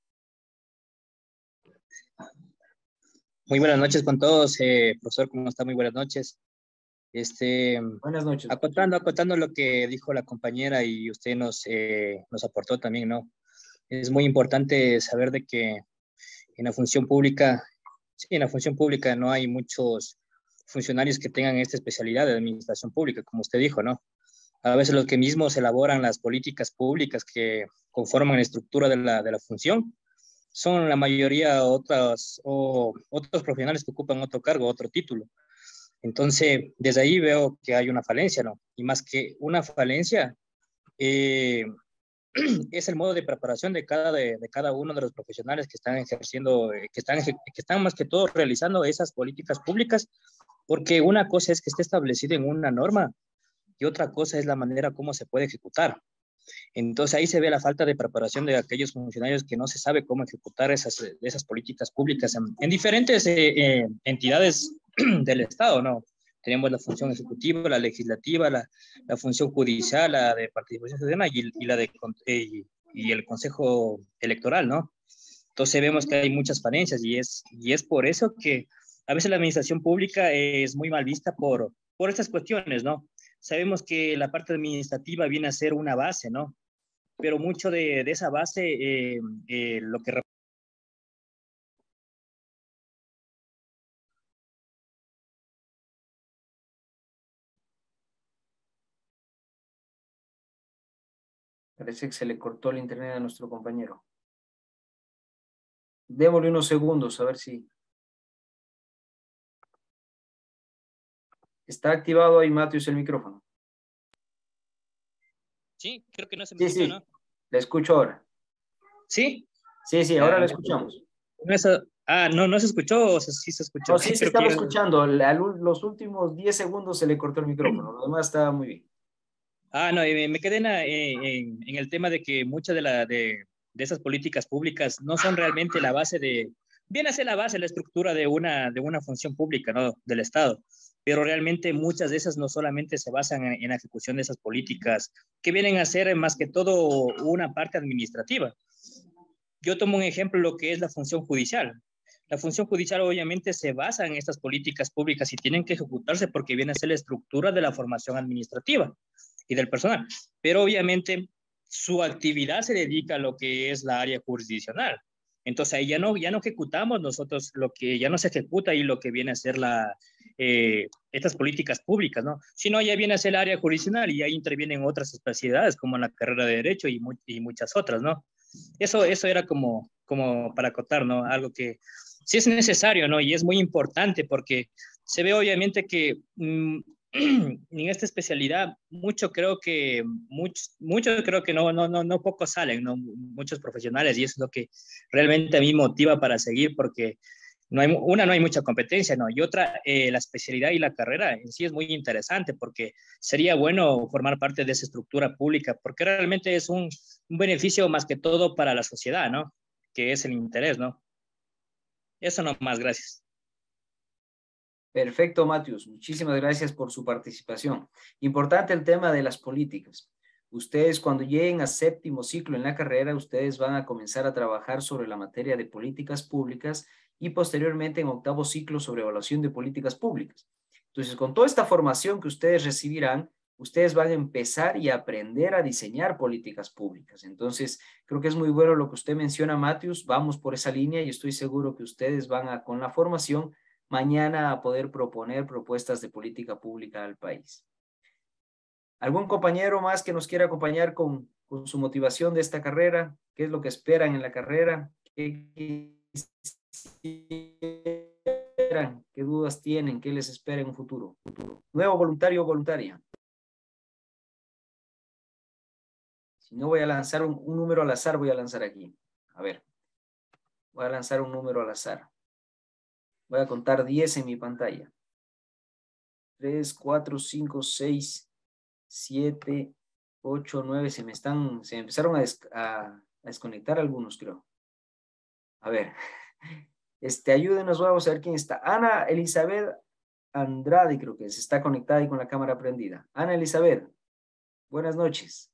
Muy buenas noches con todos, eh, profesor, ¿cómo está? Muy buenas noches. Este, buenas noches. Acotando, acotando lo que dijo la compañera y usted nos, eh, nos aportó también, ¿no? Es muy importante saber de que en la función pública, sí, en la función pública no hay muchos funcionarios que tengan esta especialidad de administración pública, como usted dijo, ¿no? A veces los que mismos elaboran las políticas públicas que conforman la estructura de la, de la función son la mayoría otras, o otros profesionales que ocupan otro cargo, otro título. Entonces, desde ahí veo que hay una falencia, ¿no? Y más que una falencia, eh, es el modo de preparación de cada, de, de cada uno de los profesionales que están ejerciendo, que están, que están más que todo realizando esas políticas públicas, porque una cosa es que esté establecido en una norma y otra cosa es la manera como se puede ejecutar. Entonces ahí se ve la falta de preparación de aquellos funcionarios que no se sabe cómo ejecutar esas, esas políticas públicas en, en diferentes eh, eh, entidades del Estado, ¿no? Tenemos la función ejecutiva, la legislativa, la, la función judicial, la de participación ciudadana y, y, la de, y, y el Consejo Electoral, ¿no? Entonces vemos que hay muchas falencias y es, y es por eso que a veces la administración pública es muy mal vista por, por estas cuestiones, ¿no? Sabemos que la parte administrativa viene a ser una base, ¿no? Pero mucho de, de esa base, eh, eh, lo que... Parece que se le cortó el internet a nuestro compañero. Démosle unos segundos a ver si... ¿Está activado ahí, Matthews, el micrófono? Sí, creo que no se me Sí, escucha, sí, ¿no? le escucho ahora. ¿Sí? Sí, sí, ahora le escuchamos. Eso, ah, no, no se escuchó o se, sí se escuchó. No, sí se estaba que... escuchando. La, los últimos diez segundos se le cortó el micrófono. Lo demás estaba muy bien. Ah, no, me quedé en, en, en el tema de que muchas de, la, de, de esas políticas públicas no son realmente la base de... Viene a ser la base, la estructura de una, de una función pública, ¿no? Del Estado. Pero realmente muchas de esas no solamente se basan en, en la ejecución de esas políticas, que vienen a ser más que todo una parte administrativa. Yo tomo un ejemplo, lo que es la función judicial. La función judicial obviamente se basa en estas políticas públicas y tienen que ejecutarse porque viene a ser la estructura de la formación administrativa y del personal. Pero obviamente su actividad se dedica a lo que es la área jurisdiccional. Entonces ahí ya no, ya no ejecutamos nosotros lo que ya no se ejecuta ahí lo que viene a ser la, eh, estas políticas públicas, ¿no? Sino ya viene a ser el área jurisdiccional y ahí intervienen otras especialidades como la carrera de Derecho y, mu y muchas otras, ¿no? Eso, eso era como, como para acotar, ¿no? Algo que sí es necesario, ¿no? Y es muy importante porque se ve obviamente que mmm, en esta especialidad mucho creo que mucho, mucho creo que no, no, no, no pocos salen, ¿no? Muchos profesionales y eso es lo que realmente a mí motiva para seguir porque no hay, una, no hay mucha competencia, ¿no? Y otra, eh, la especialidad y la carrera en sí es muy interesante porque sería bueno formar parte de esa estructura pública porque realmente es un, un beneficio más que todo para la sociedad, ¿no? Que es el interés, ¿no? Eso nomás, gracias. Perfecto, Matius. Muchísimas gracias por su participación. Importante el tema de las políticas. Ustedes cuando lleguen a séptimo ciclo en la carrera, ustedes van a comenzar a trabajar sobre la materia de políticas públicas y posteriormente en octavo ciclo sobre evaluación de políticas públicas. Entonces, con toda esta formación que ustedes recibirán, ustedes van a empezar y a aprender a diseñar políticas públicas. Entonces, creo que es muy bueno lo que usted menciona, Matius. Vamos por esa línea y estoy seguro que ustedes van a, con la formación, mañana a poder proponer propuestas de política pública al país. ¿Algún compañero más que nos quiera acompañar con, con su motivación de esta carrera? ¿Qué es lo que esperan en la carrera? ¿Qué quisieran? ¿Qué dudas tienen? ¿Qué les espera en un futuro? Nuevo voluntario o voluntaria. Si no, voy a lanzar un, un número al azar, voy a lanzar aquí. A ver, voy a lanzar un número al azar. Voy a contar diez en mi pantalla. tres, cuatro, cinco, seis, siete, ocho, nueve. Se me están, se me empezaron a, des, a, a desconectar algunos, creo. A ver. Este, ayúdenos, vamos a ver quién está. Ana Elizabeth Andrade, creo que es. Está conectada y con la cámara prendida. Ana Elizabeth, buenas noches.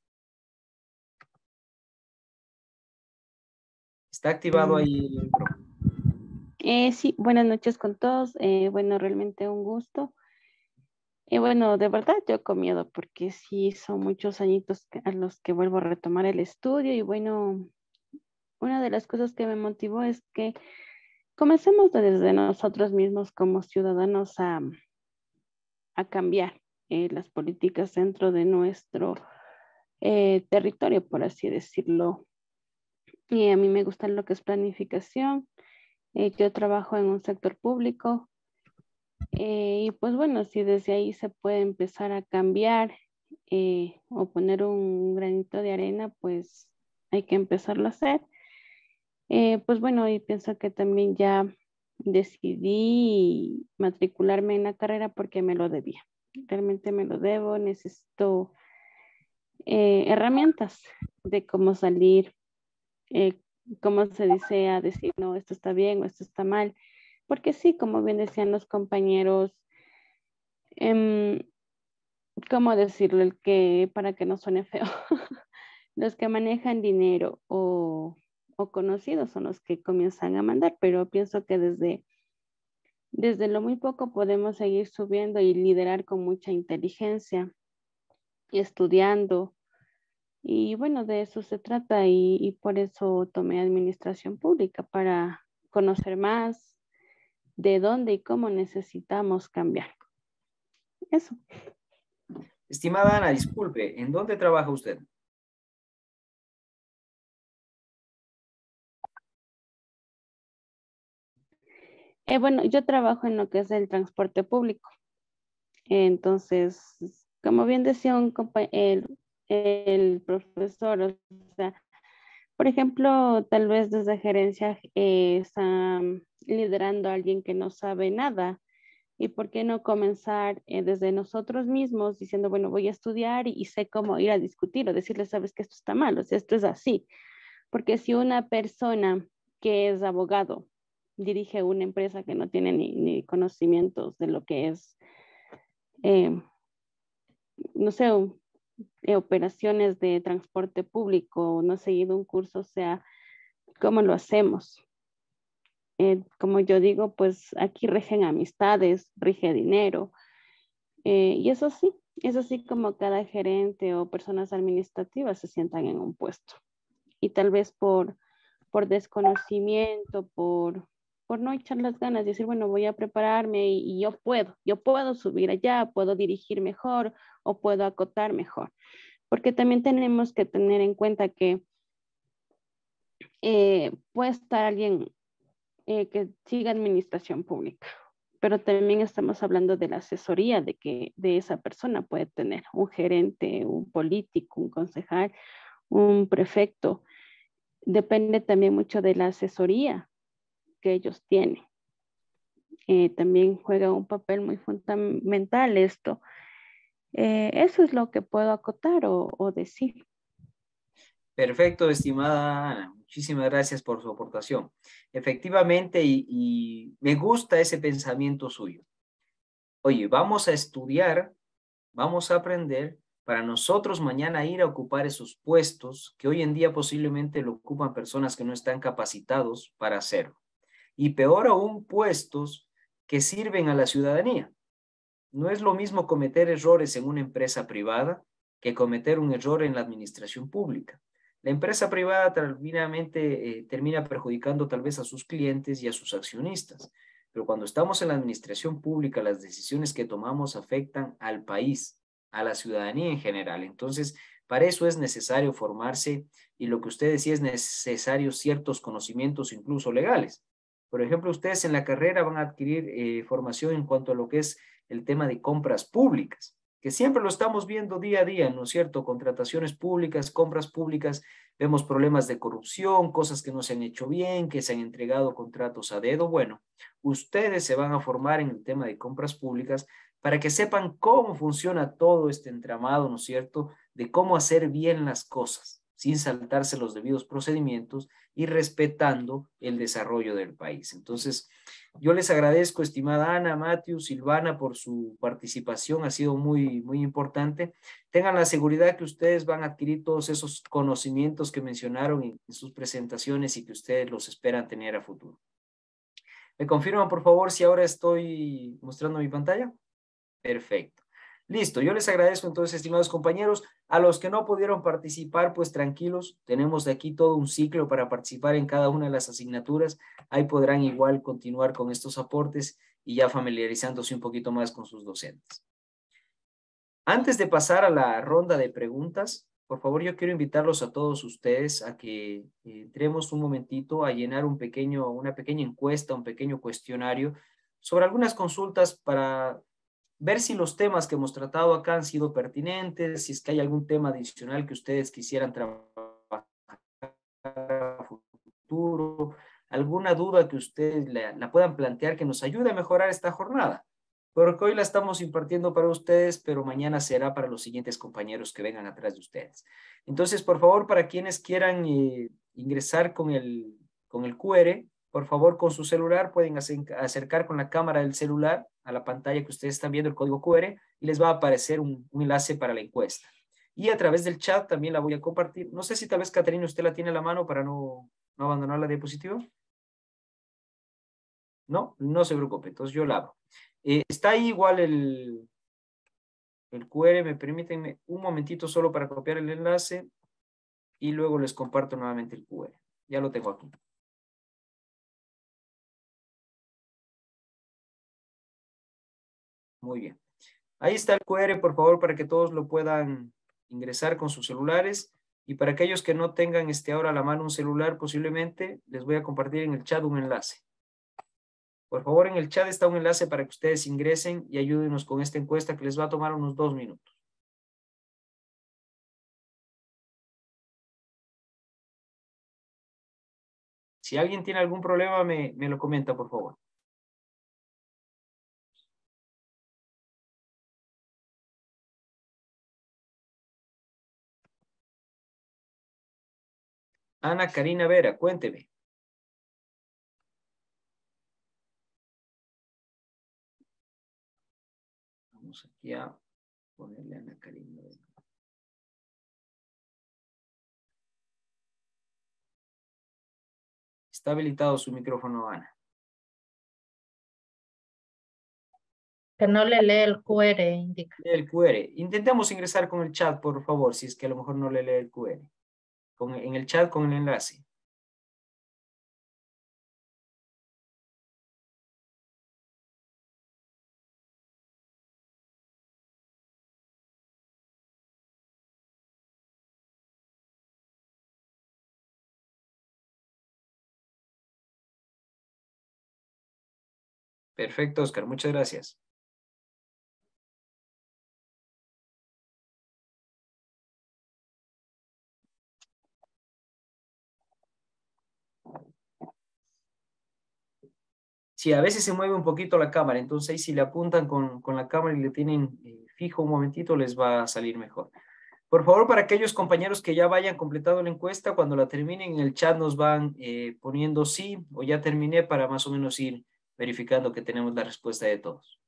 Está activado ahí el micrófono. Eh, sí, buenas noches con todos. Eh, bueno, realmente un gusto. Y bueno, de verdad yo con miedo porque sí son muchos añitos a los que vuelvo a retomar el estudio y bueno, una de las cosas que me motivó es que comencemos desde nosotros mismos como ciudadanos a, a cambiar eh, las políticas dentro de nuestro eh, territorio, por así decirlo. Y a mí me gusta lo que es planificación. Eh, yo trabajo en un sector público. Eh, y pues bueno, si desde ahí se puede empezar a cambiar eh, o poner un granito de arena, pues hay que empezarlo a hacer. Eh, pues bueno, y pienso que también ya decidí matricularme en la carrera porque me lo debía. Realmente me lo debo, necesito eh, herramientas de cómo salir, eh, cómo se dice a decir, no, esto está bien o esto está mal. Porque sí, como bien decían los compañeros, eh, ¿cómo decirlo? El que, para que no suene feo, los que manejan dinero o, o conocidos son los que comienzan a mandar, pero pienso que desde, desde lo muy poco podemos seguir subiendo y liderar con mucha inteligencia, estudiando, y bueno, de eso se trata y, y por eso tomé administración pública, para conocer más de dónde y cómo necesitamos cambiar. Eso. Estimada Ana, disculpe, ¿en dónde trabaja usted? Eh, bueno, yo trabajo en lo que es el transporte público. Entonces, como bien decía un el, el profesor, o sea, por ejemplo, tal vez desde gerencia eh, está liderando a alguien que no sabe nada. ¿Y por qué no comenzar eh, desde nosotros mismos diciendo, bueno, voy a estudiar y, y sé cómo ir a discutir o decirle, sabes que esto está mal, o sea, esto es así? Porque si una persona que es abogado dirige una empresa que no tiene ni, ni conocimientos de lo que es, eh, no sé, eh, operaciones de transporte público, no ha seguido un curso, o sea, ¿cómo lo hacemos? Eh, como yo digo, pues aquí rigen amistades, rige dinero, eh, y eso sí, eso sí, como cada gerente o personas administrativas se sientan en un puesto. Y tal vez por, por desconocimiento, por, por no echar las ganas, decir, bueno, voy a prepararme y, y yo puedo, yo puedo subir allá, puedo dirigir mejor o puedo acotar mejor. Porque también tenemos que tener en cuenta que eh, puede estar alguien eh, que siga administración pública, pero también estamos hablando de la asesoría de que de esa persona puede tener un gerente, un político, un concejal, un prefecto. Depende también mucho de la asesoría que ellos tienen. eh, también juega un papel muy fundamental esto. Eh, eso es lo que puedo acotar o, o decir. Perfecto, estimada Ana. Muchísimas gracias por su aportación. Efectivamente, y, y me gusta ese pensamiento suyo. Oye, vamos a estudiar, vamos a aprender para nosotros mañana ir a ocupar esos puestos que hoy en día posiblemente lo ocupan personas que no están capacitados para hacerlo. Y peor aún, puestos que sirven a la ciudadanía. No es lo mismo cometer errores en una empresa privada que cometer un error en la administración pública. La empresa privada terminamente, eh, termina perjudicando tal vez a sus clientes y a sus accionistas, pero cuando estamos en la administración pública, las decisiones que tomamos afectan al país, a la ciudadanía en general. Entonces, para eso es necesario formarse y lo que usted decía es necesario ciertos conocimientos incluso legales. Por ejemplo, ustedes en la carrera van a adquirir eh, formación en cuanto a lo que es el tema de compras públicas, que siempre lo estamos viendo día a día, ¿no es cierto? Contrataciones públicas, compras públicas, vemos problemas de corrupción, cosas que no se han hecho bien, que se han entregado contratos a dedo. Bueno, ustedes se van a formar en el tema de compras públicas para que sepan cómo funciona todo este entramado, ¿no es cierto? De cómo hacer bien las cosas, sin saltarse los debidos procedimientos y respetando el desarrollo del país. Entonces, yo les agradezco, estimada Ana, Matthew, Silvana, por su participación, ha sido muy, muy importante. Tengan la seguridad que ustedes van a adquirir todos esos conocimientos que mencionaron en, en sus presentaciones y que ustedes los esperan tener a futuro. ¿Me confirman, por favor, si ahora estoy mostrando mi pantalla? Perfecto. Listo, yo les agradezco entonces, estimados compañeros. A los que no pudieron participar, pues tranquilos, tenemos de aquí todo un ciclo para participar en cada una de las asignaturas. Ahí podrán igual continuar con estos aportes y ya familiarizándose un poquito más con sus docentes. Antes de pasar a la ronda de preguntas, por favor, yo quiero invitarlos a todos ustedes a que entremos un momentito a llenar un pequeño, una pequeña encuesta, un pequeño cuestionario sobre algunas consultas para ver si los temas que hemos tratado acá han sido pertinentes, si es que hay algún tema adicional que ustedes quisieran trabajar a futuro, alguna duda que ustedes la, la puedan plantear que nos ayude a mejorar esta jornada. Porque hoy la estamos impartiendo para ustedes, pero mañana será para los siguientes compañeros que vengan atrás de ustedes. Entonces, por favor, para quienes quieran eh, ingresar con el, con el Q R, por favor, con su celular pueden acercar con la cámara del celular a la pantalla que ustedes están viendo el código Q R y les va a aparecer un, un enlace para la encuesta. Y a través del chat también la voy a compartir. No sé si tal vez, Caterina, usted la tiene a la mano para no, no abandonar la diapositiva. No, no se preocupe, entonces yo la abro. Eh, está ahí igual el, el Q R, me permiten un momentito solo para copiar el enlace y luego les comparto nuevamente el Q R. Ya lo tengo aquí. Muy bien. Ahí está el Q R, por favor, para que todos lo puedan ingresar con sus celulares. Y para aquellos que no tengan este ahora a la mano un celular, posiblemente les voy a compartir en el chat un enlace. Por favor, en el chat está un enlace para que ustedes ingresen y ayúdenos con esta encuesta que les va a tomar unos dos minutos. Si alguien tiene algún problema, me, me lo comenta, por favor. Ana Karina Vera, cuénteme. Vamos aquí a ponerle a Ana Karina Vera. Está habilitado su micrófono, Ana. Que no le lee el Q R, indica. Lee el Q R. Intentemos ingresar con el chat, por favor, si es que a lo mejor no le lee el Q R. Con, en el chat con el enlace. Perfecto, Oscar. Muchas gracias. Sí, a veces se mueve un poquito la cámara, entonces ahí si le apuntan con, con la cámara y le tienen eh, fijo un momentito, les va a salir mejor. Por favor, para aquellos compañeros que ya vayan completado la encuesta, cuando la terminen en el chat nos van eh, poniendo sí o ya terminé para más o menos ir verificando que tenemos la respuesta de todos.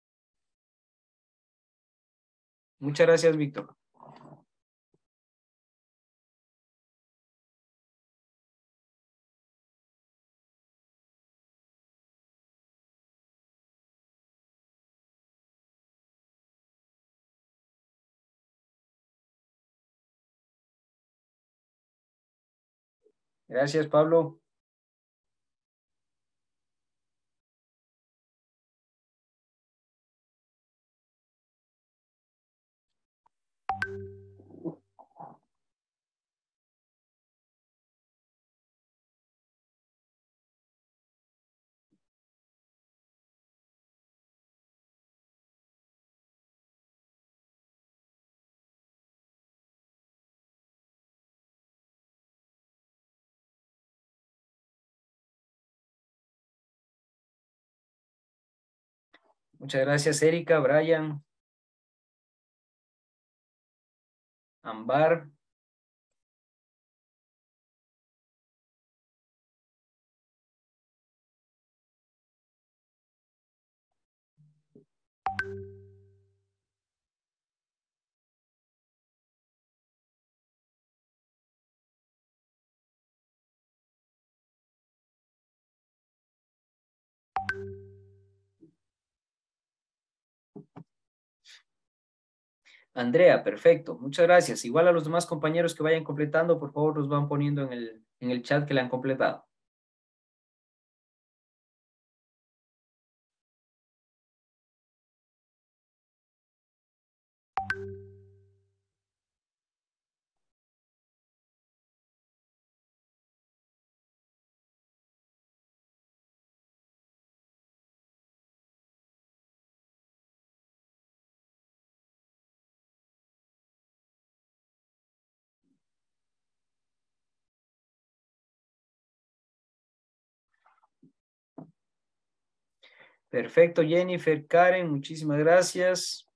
Muchas gracias, Víctor. Gracias, Pablo. Muchas gracias, Erika, Brian, Ambar. Andrea, perfecto. Muchas gracias. Igual a los demás compañeros que vayan completando, por favor, los van poniendo en el, en el chat que le han completado. Perfecto, Jennifer, Karen, muchísimas gracias.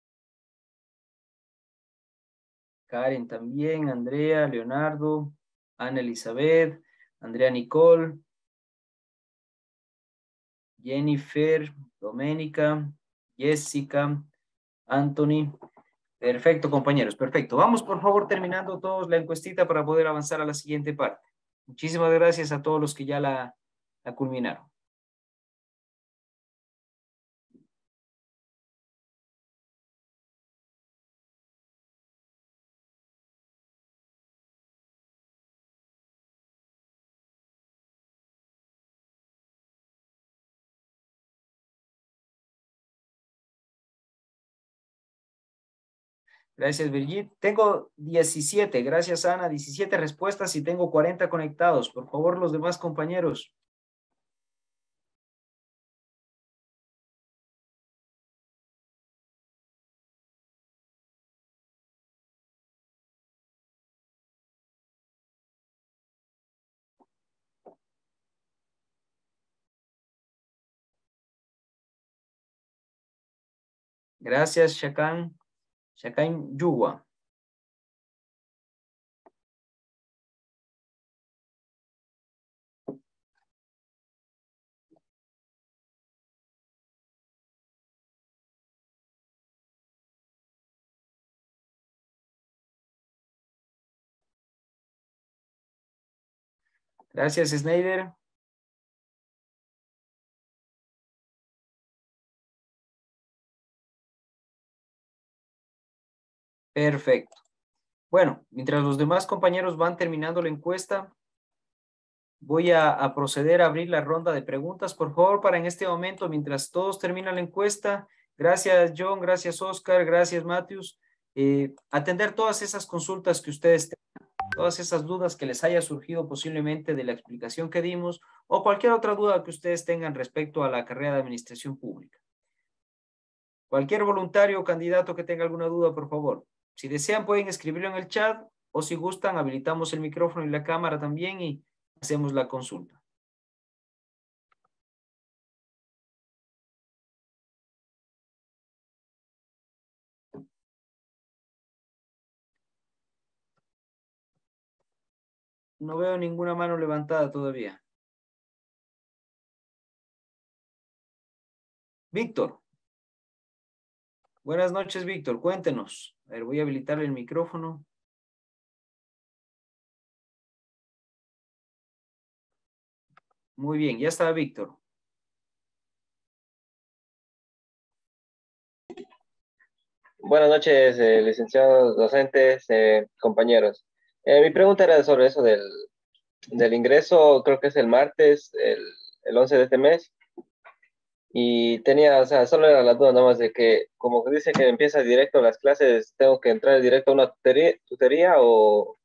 Karen también, Andrea, Leonardo, Ana Elizabeth, Andrea Nicole, Jennifer, Doménica, Jessica, Anthony. Perfecto, compañeros, perfecto. Vamos, por favor, terminando todos la encuestita para poder avanzar a la siguiente parte. Muchísimas gracias a todos los que ya la, la culminaron. Gracias, Birgit. Tengo diecisiete, gracias, Ana, diecisiete respuestas y tengo cuarenta conectados. Por favor, los demás compañeros. Gracias, Shakan. Shakan Yuwa. Gracias, Snyder. Perfecto. Bueno, mientras los demás compañeros van terminando la encuesta, voy a, a proceder a abrir la ronda de preguntas. Por favor, para en este momento, mientras todos terminan la encuesta, gracias, John, gracias, Oscar, gracias, Matthews, eh, atender todas esas consultas que ustedes tengan, todas esas dudas que les haya surgido posiblemente de la explicación que dimos o cualquier otra duda que ustedes tengan respecto a la carrera de Administración Pública. Cualquier voluntario o candidato que tenga alguna duda, por favor. Si desean, pueden escribirlo en el chat o si gustan, habilitamos el micrófono y la cámara también y hacemos la consulta. No veo ninguna mano levantada todavía. Víctor. Buenas noches, Víctor. Cuéntenos. A ver, voy a habilitarle el micrófono. Muy bien, ya está Víctor. Buenas noches, eh, licenciados, docentes, eh, compañeros. Eh, mi pregunta era sobre eso del, del ingreso, creo que es el martes, el, el once de este mes. Y tenía, o sea, solo era la duda nada más de que, como que dice que empieza directo las clases, ¿tengo que entrar directo a una tutoría, tutoría o,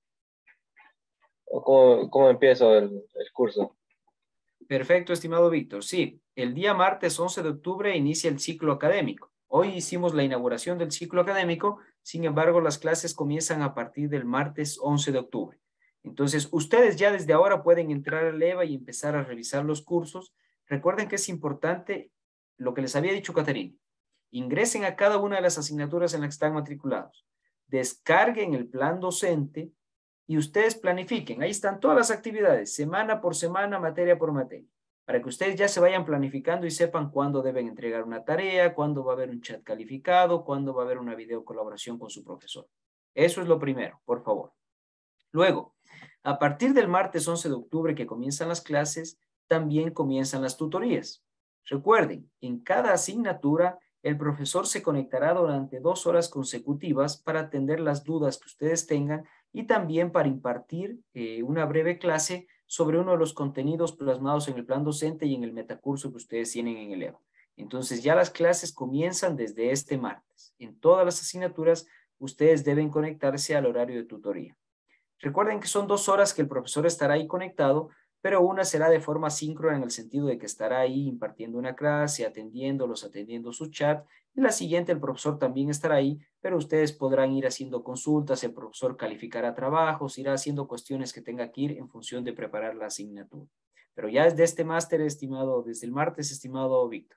o cómo, cómo empiezo el, el curso? Perfecto, estimado Víctor. Sí, el día martes once de octubre inicia el ciclo académico. Hoy hicimos la inauguración del ciclo académico, sin embargo, las clases comienzan a partir del martes once de octubre. Entonces, ustedes ya desde ahora pueden entrar al EVA y empezar a revisar los cursos. Recuerden que es importante lo que les había dicho Caterina. Ingresen a cada una de las asignaturas en las que están matriculados. Descarguen el plan docente y ustedes planifiquen. Ahí están todas las actividades, semana por semana, materia por materia, para que ustedes ya se vayan planificando y sepan cuándo deben entregar una tarea, cuándo va a haber un chat calificado, cuándo va a haber una video colaboración con su profesor. Eso es lo primero, por favor. Luego, a partir del martes once de octubre que comienzan las clases, también comienzan las tutorías. Recuerden, en cada asignatura, el profesor se conectará durante dos horas consecutivas para atender las dudas que ustedes tengan y también para impartir eh, una breve clase sobre uno de los contenidos plasmados en el plan docente y en el metacurso que ustedes tienen en el EVA. Entonces ya las clases comienzan desde este martes. En todas las asignaturas, ustedes deben conectarse al horario de tutoría. Recuerden que son dos horas que el profesor estará ahí conectado, pero una será de forma síncrona en el sentido de que estará ahí impartiendo una clase, atendiéndolos, atendiendo su chat. En la siguiente el profesor también estará ahí, pero ustedes podrán ir haciendo consultas, el profesor calificará trabajos, irá haciendo cuestiones que tenga que ir en función de preparar la asignatura. Pero ya desde este máster, estimado, desde el martes, estimado Víctor.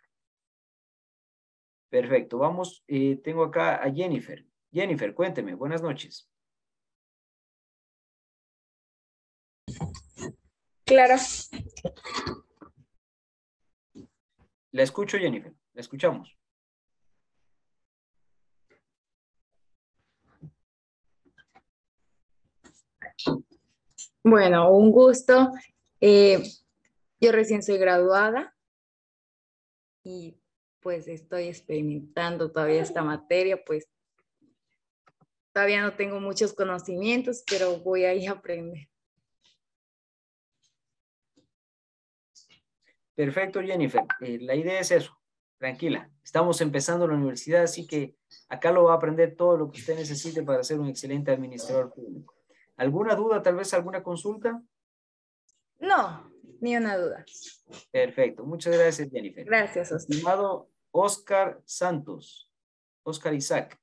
Perfecto, vamos, eh, tengo acá a Jennifer. Jennifer, cuénteme, buenas noches. Claro. La escucho, Jennifer. La escuchamos. Bueno, un gusto. Eh, yo recién soy graduada y pues estoy experimentando todavía esta materia, pues todavía no tengo muchos conocimientos, pero voy a ir a aprender. Perfecto, Jennifer. Eh, la idea es eso. Tranquila. Estamos empezando la universidad, así que acá lo va a aprender todo lo que usted necesite para ser un excelente administrador público. ¿Alguna duda, tal vez alguna consulta? No, ni una duda. Perfecto. Muchas gracias, Jennifer. Gracias, Oscar. Estimado Oscar Santos. Oscar Isaac.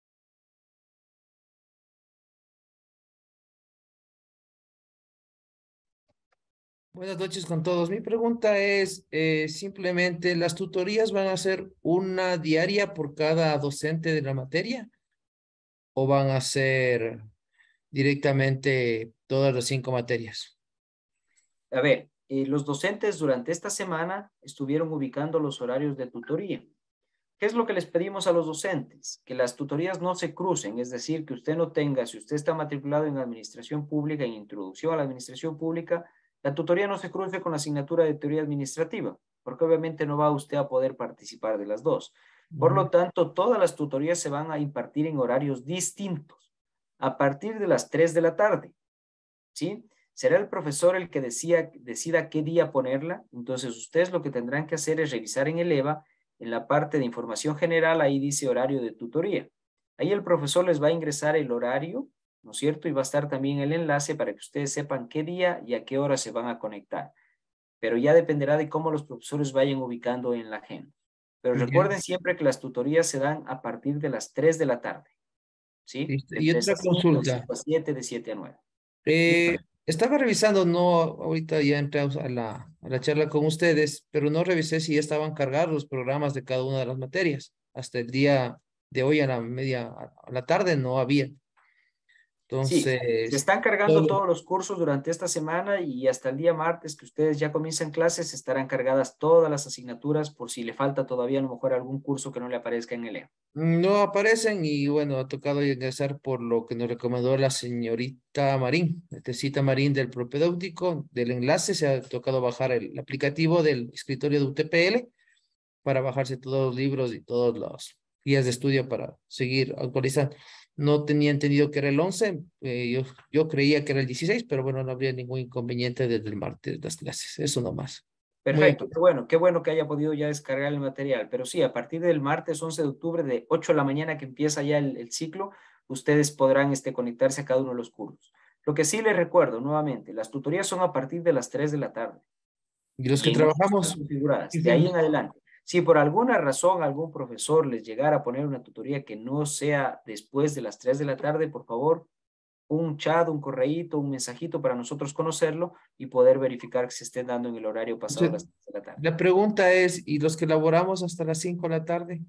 Buenas noches con todos. Mi pregunta es, eh, simplemente, ¿las tutorías van a ser una diaria por cada docente de la materia? ¿O van a ser directamente todas las cinco materias? A ver, eh, los docentes durante esta semana estuvieron ubicando los horarios de tutoría. ¿Qué es lo que les pedimos a los docentes? Que las tutorías no se crucen, es decir, que usted no tenga, si usted está matriculado en administración pública, en introducción a la administración pública, la tutoría no se cruce con la asignatura de teoría administrativa, porque obviamente no va usted a poder participar de las dos. Por lo tanto, todas las tutorías se van a impartir en horarios distintos, a partir de las tres de la tarde, ¿sí? Será el profesor el que decida, decida qué día ponerla. Entonces, ustedes lo que tendrán que hacer es revisar en el EVA, en la parte de información general, ahí dice horario de tutoría. Ahí el profesor les va a ingresar el horario, ¿no es cierto? Y va a estar también el enlace para que ustedes sepan qué día y a qué hora se van a conectar. Pero ya dependerá de cómo los profesores vayan ubicando en la agenda. Pero Bien. recuerden siempre que las tutorías se dan a partir de las tres de la tarde. ¿Sí? Listo. De Y tres otra a cinco, de consulta. cinco a siete, de siete a nueve. Eh, estaba revisando, no, ahorita ya entramos a la, a la charla con ustedes, pero no revisé si ya estaban cargados los programas de cada una de las materias. Hasta el día de hoy a la media, a la tarde no había. Sí, Entonces, se están cargando todo- todos los cursos durante esta semana y hasta el día martes que ustedes ya comiencen clases estarán cargadas todas las asignaturas por si le falta todavía a lo mejor algún curso que no le aparezca en el E A. no aparecen y bueno, ha tocado ingresar por lo que nos recomendó la señorita Marín, la tecita Marín del propedéutico, del enlace, se ha tocado bajar el aplicativo del escritorio de U T P L para bajarse todos los libros y todos los guías de estudio para seguir actualizando. No tenía entendido que era el once, eh, yo, yo creía que era el dieciséis, pero bueno, no habría ningún inconveniente desde el martes las clases, eso nomás. Muy Perfecto, qué bueno, qué bueno que haya podido ya descargar el material, pero sí, a partir del martes once de octubre de ocho de la mañana que empieza ya el, el ciclo, ustedes podrán este, conectarse a cada uno de los cursos. Lo que sí les recuerdo nuevamente, las tutorías son a partir de las tres de la tarde. Y los que Y en eso trabajamos, están configuradas, de ahí en adelante. Si por alguna razón algún profesor les llegara a poner una tutoría que no sea después de las tres de la tarde, por favor, un chat, un correíto, un mensajito para nosotros conocerlo y poder verificar que se esté dando en el horario pasado de las tres de la tarde. la pregunta es, ¿y los que laboramos hasta las cinco de la tarde?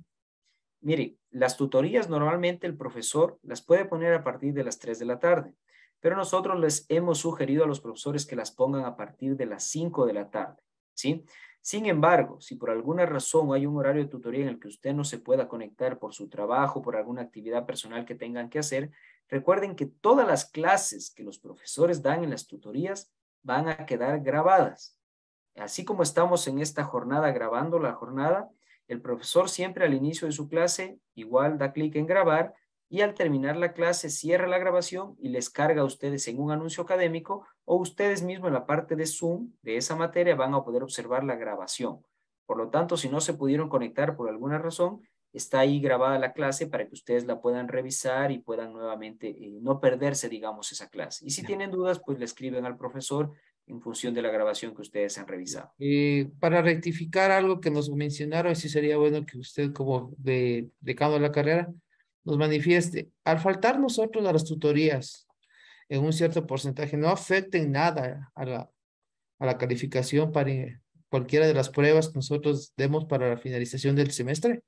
Mire, las tutorías normalmente el profesor las puede poner a partir de las tres de la tarde, pero nosotros les hemos sugerido a los profesores que las pongan a partir de las cinco de la tarde, ¿sí? Sin embargo, si por alguna razón hay un horario de tutoría en el que usted no se pueda conectar por su trabajo, por alguna actividad personal que tengan que hacer, recuerden que todas las clases que los profesores dan en las tutorías van a quedar grabadas. Así como estamos en esta jornada grabando la jornada, el profesor siempre al inicio de su clase igual da clic en grabar y al terminar la clase cierra la grabación y les carga a ustedes en un anuncio académico o ustedes mismos en la parte de Zoom de esa materia van a poder observar la grabación. Por lo tanto, si no se pudieron conectar por alguna razón, está ahí grabada la clase para que ustedes la puedan revisar y puedan nuevamente eh, no perderse, digamos, esa clase. Y si tienen dudas, pues le escriben al profesor en función de la grabación que ustedes han revisado. Eh, para rectificar algo que nos mencionaron, sí sería bueno que usted como de, decano de la carrera nos manifieste. Al faltar nosotros a las tutorías en un cierto porcentaje, no afecten nada a la, a la calificación para cualquiera de las pruebas que nosotros demos para la finalización del semestre.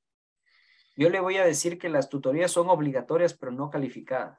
Yo le voy a decir que las tutorías son obligatorias, pero no calificadas.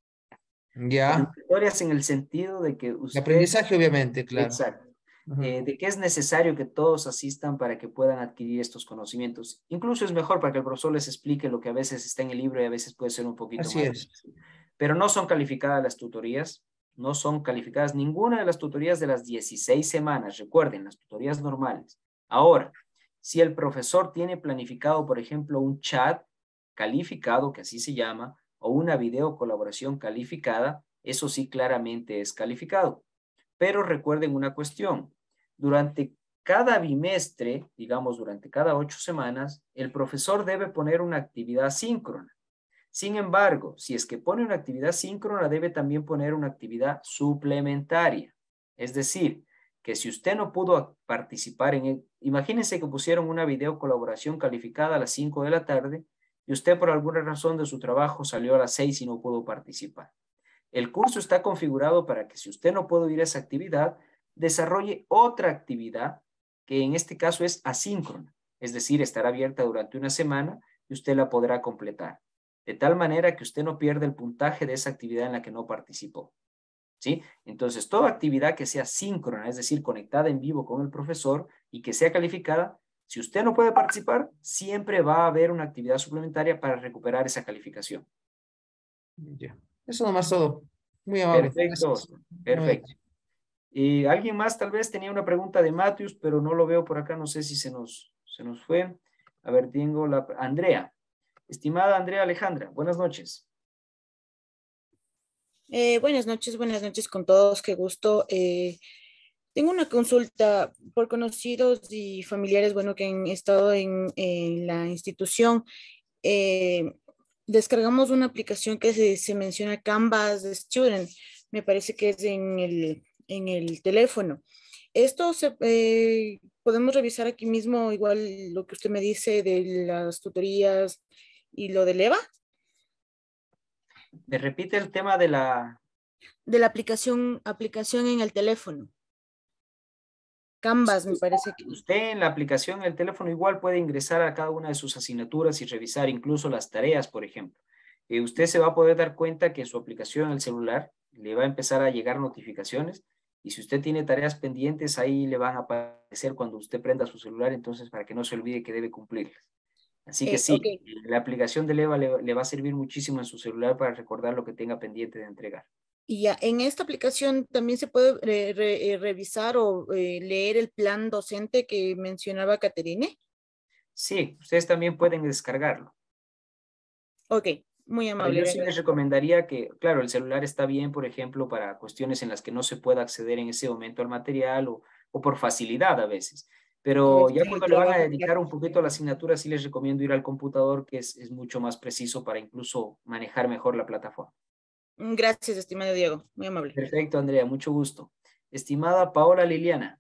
Ya. Obligatorias en el sentido de que usted... De aprendizaje, obviamente, claro. Exacto. Uh-huh. eh, de que es necesario que todos asistan para que puedan adquirir estos conocimientos. Incluso es mejor para que el profesor les explique lo que a veces está en el libro y a veces puede ser un poquito Así más es. difícil. Pero no son calificadas las tutorías, no son calificadas ninguna de las tutorías de las dieciséis semanas, recuerden, las tutorías normales. Ahora, si el profesor tiene planificado, por ejemplo, un chat calificado, que así se llama, o una video colaboración calificada, eso sí claramente es calificado. Pero recuerden una cuestión, durante cada bimestre, digamos durante cada ocho semanas, el profesor debe poner una actividad síncrona. Sin embargo, si es que pone una actividad síncrona, debe también poner una actividad suplementaria. Es decir, que si usted no pudo participar en él, imagínense que pusieron una video colaboración calificada a las cinco de la tarde y usted por alguna razón de su trabajo salió a las seis y no pudo participar. El curso está configurado para que si usted no puede ir a esa actividad, desarrolle otra actividad que en este caso es asíncrona, es decir, estará abierta durante una semana y usted la podrá completar, de tal manera que usted no pierda el puntaje de esa actividad en la que no participó. ¿Sí? Entonces, toda actividad que sea síncrona, es decir, conectada en vivo con el profesor y que sea calificada, si usted no puede participar, siempre va a haber una actividad suplementaria para recuperar esa calificación. Ya. Eso nomás todo. Muy amable. Perfecto, Gracias. perfecto. Y alguien más tal vez tenía una pregunta de Matthews, pero no lo veo por acá, no sé si se nos, se nos fue. A ver, tengo la... Andrea. Estimada Andrea Alejandra, buenas noches. Eh, buenas noches, buenas noches con todos, qué gusto. Eh, tengo una consulta por conocidos y familiares, bueno, que han estado en, en la institución. Eh, descargamos una aplicación que se, se menciona Canvas Student, me parece que es en el, en el teléfono. Esto se, eh, podemos revisar aquí mismo, igual lo que usted me dice de las tutorías y lo del EVA. ¿Me repite el tema de la... De la aplicación, aplicación en el teléfono. Canvas, me parece que... Usted en la aplicación en el teléfono igual puede ingresar a cada una de sus asignaturas y revisar incluso las tareas, por ejemplo. eh, usted se va a poder dar cuenta que en su aplicación en el celular le va a empezar a llegar notificaciones, y si usted tiene tareas pendientes, ahí le van a aparecer cuando usted prenda su celular, entonces para que no se olvide que debe cumplirlas. Así que Eh, sí, ok. la aplicación de Leva le, le va a servir muchísimo en su celular para recordar lo que tenga pendiente de entregar. Y ya, en esta aplicación también se puede re- re- eh, revisar o eh, leer el plan docente que mencionaba Caterine. Sí, ustedes también pueden descargarlo. Ok, muy Pero amable. yo le sí les agradezco. recomendaría que, claro, el celular está bien, por ejemplo, para cuestiones en las que no se pueda acceder en ese momento al material o, o por facilidad a veces. A Pero veces ya en el cuando le van a trabajo, dedicar claro. un poquito a la asignatura, sí les recomiendo ir al computador, que es, es mucho más preciso para incluso manejar mejor la plataforma. Mm, Gracias, estimado Diego. Muy amable. Perfecto, Andrea, mucho gusto. Estimada Paola Liliana.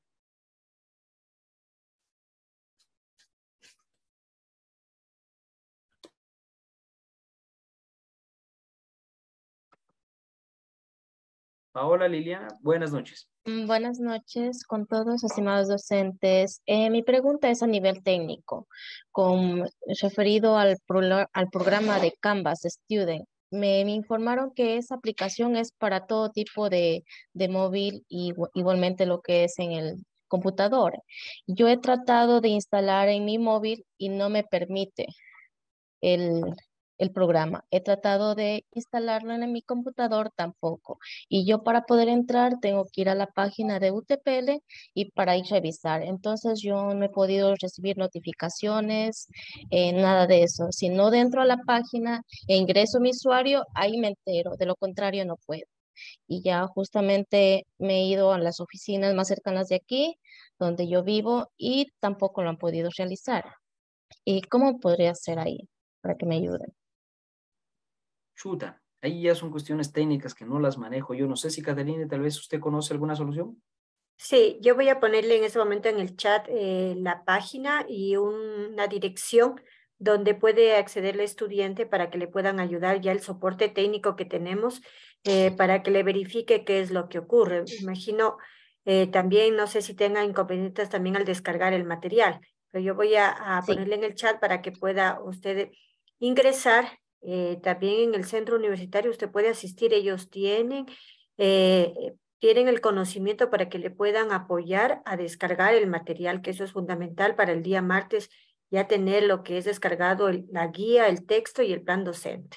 Paola Liliana, buenas noches. Mm, Buenas noches con todos, estimados docentes. Eh, mi pregunta es a nivel técnico, con referido al, prola- al programa de Canvas Student. Me, me informaron que esa aplicación es para todo tipo de, de móvil y igu- igualmente lo que es en el computador. Yo he tratado de instalar en mi móvil y no me permite el, el programa. He tratado de instalarlo en mi computador tampoco. Y yo para poder entrar tengo que ir a la página de U T P L y para ir a revisar. Entonces yo no he podido recibir notificaciones, eh, nada de eso. Si no dentro a la página e ingreso mi usuario, ahí me entero. De lo contrario no puedo. Y ya justamente me he ido a las oficinas más cercanas de aquí, donde yo vivo, y tampoco lo han podido realizar. ¿Y cómo podría hacer ahí para que me ayuden? Chuta, ahí ya son cuestiones técnicas que no las manejo yo. No sé si Catalina, tal vez usted conoce alguna solución. Sí, yo voy a ponerle en ese momento en el chat eh, la página y un- una dirección donde puede acceder el estudiante para que le puedan ayudar ya el soporte técnico que tenemos eh, para que le verifique qué es lo que ocurre. Imagino eh, también, no sé si tenga inconvenientes también al descargar el material, pero yo voy a, a Sí. ponerle en el chat para que pueda usted ingresar. Eh, también en el centro universitario usted puede asistir, ellos tienen... eh, tienen el conocimiento para que le puedan apoyar a descargar el material, que eso es fundamental para el día martes, ya tener lo que es descargado, el- la guía, el texto y el plan docente.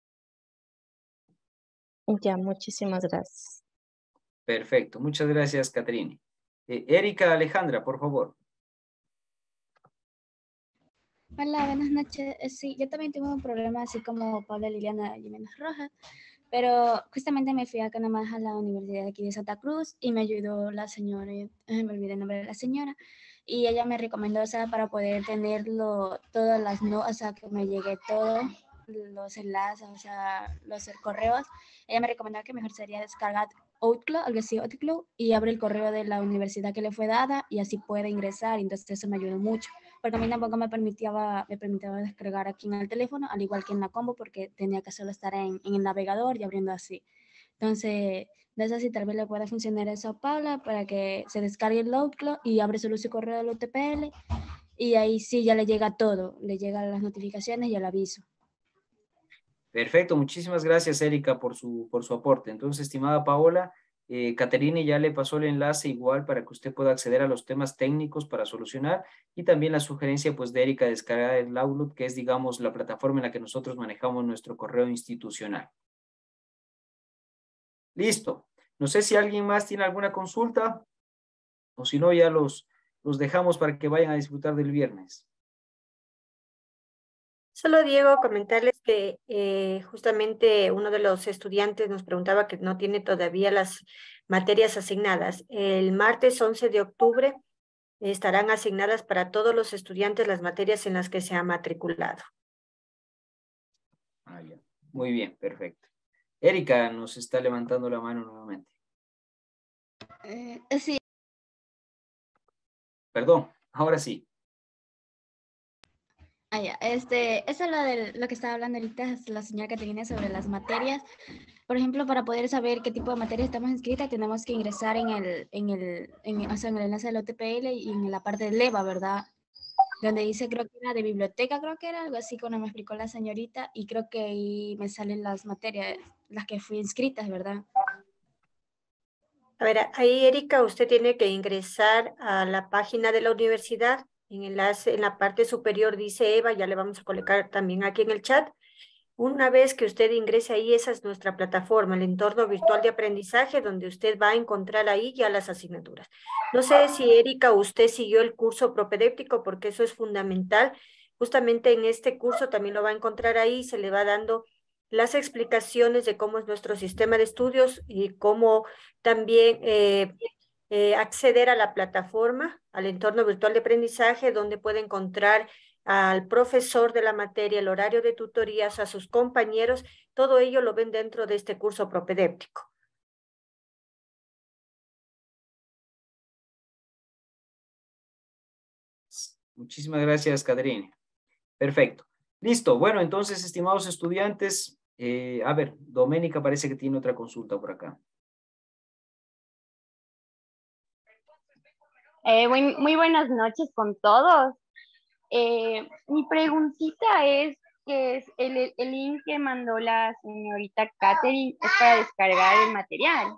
Ya, muchísimas gracias. Perfecto, muchas gracias, Caterine. Eh, Erika Alejandra, por favor. Hola, buenas noches. Eh, Sí, yo también tuve un problema así como Paula Liliana Jiménez Rojas, pero justamente me fui acá nomás a la Universidad de aquí de Santa Cruz y me ayudó la señora, eh, me olvidé el nombre de la señora, y ella me recomendó, o sea, para poder tenerlo, todas las notas, o sea, que me llegue todo, los enlaces, o sea, los correos. Ella me recomendó que mejor sería descargar Outlook, algo así, Outlook, y abre el correo de la universidad que le fue dada y así puede ingresar, entonces eso me ayudó mucho. Porque a mí tampoco me permitía, me permitía descargar aquí en el teléfono, al igual que en la combo, porque tenía que solo estar en, en el navegador y abriendo así. Entonces, no sé si tal vez le pueda funcionar eso a Paula para que se descargue el Outlook y abre solo su correo del U T P L y ahí sí ya le llega todo, le llegan las notificaciones y el aviso. Perfecto, muchísimas gracias, Erika, por su, por su aporte. Entonces, estimada Paola, eh, Caterine ya le pasó el enlace igual para que usted pueda acceder a los temas técnicos para solucionar, y también la sugerencia pues de Erika de descargar el Outlook, que es, digamos, la plataforma en la que nosotros manejamos nuestro correo institucional. Listo. No sé si alguien más tiene alguna consulta, o si no, ya los, los dejamos para que vayan a disfrutar del viernes. Solo, Diego, comentarles que eh, justamente uno de los estudiantes nos preguntaba que no tiene todavía las materias asignadas. El martes once de octubre estarán asignadas para todos los estudiantes las materias en las que se ha matriculado. Ah, ya. Muy bien, perfecto. Erika nos está levantando la mano nuevamente. Eh, sí. Perdón, ahora sí. Ah, ya. Este, eso es lo, de, lo que estaba hablando ahorita es la señora Caterina sobre las materias. Por ejemplo, para poder saber qué tipo de materias estamos inscritas, tenemos que ingresar en el, en el, en, o sea, en el enlace del U T P L y en la parte de Leva, ¿verdad? donde dice, creo que era de biblioteca, creo que era algo así cuando me explicó la señorita, y creo que ahí me salen las materias, las que fui inscritas, ¿verdad? A ver, ahí Erika, usted tiene que ingresar a la página de la universidad. En, enlace, en la parte superior dice Eva, ya le vamos a colocar también aquí en el chat. Una vez que usted ingrese ahí, esa es nuestra plataforma, el entorno virtual de aprendizaje, donde usted va a encontrar ahí ya las asignaturas. No sé si Erika, usted siguió el curso propedéutico, porque eso es fundamental. Justamente en este curso también lo va a encontrar ahí, se le va dando las explicaciones de cómo es nuestro sistema de estudios y cómo también eh, eh, acceder a la plataforma, al entorno virtual de aprendizaje, donde puede encontrar al profesor de la materia, el horario de tutorías, a sus compañeros. Todo ello lo ven dentro de este curso propedéutico. Muchísimas gracias, Caterina. Perfecto. Listo. Bueno, entonces, estimados estudiantes, eh, a ver, Doménica parece que tiene otra consulta por acá. Eh, muy, muy buenas noches con todos. Eh, mi preguntita es que es el, el link que mandó la señorita Catherine es para descargar el material.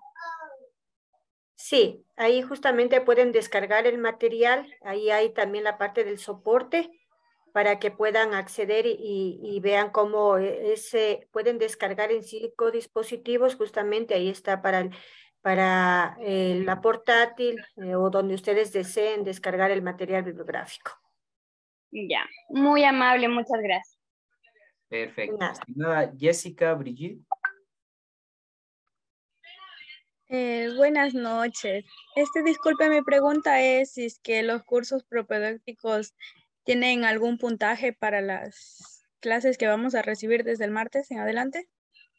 Sí, ahí justamente pueden descargar el material. Ahí hay también la parte del soporte para que puedan acceder y, y, y vean cómo ese, pueden descargar en cinco dispositivos. Justamente ahí está para, el, para eh, la portátil eh, o donde ustedes deseen descargar el material bibliográfico. Ya, muy amable, muchas gracias. Perfecto. Estimada Jessica, Brigitte. Eh, buenas noches. Este, disculpe, mi pregunta es si es que los cursos propedéuticos tienen algún puntaje para las clases que vamos a recibir desde el martes en adelante.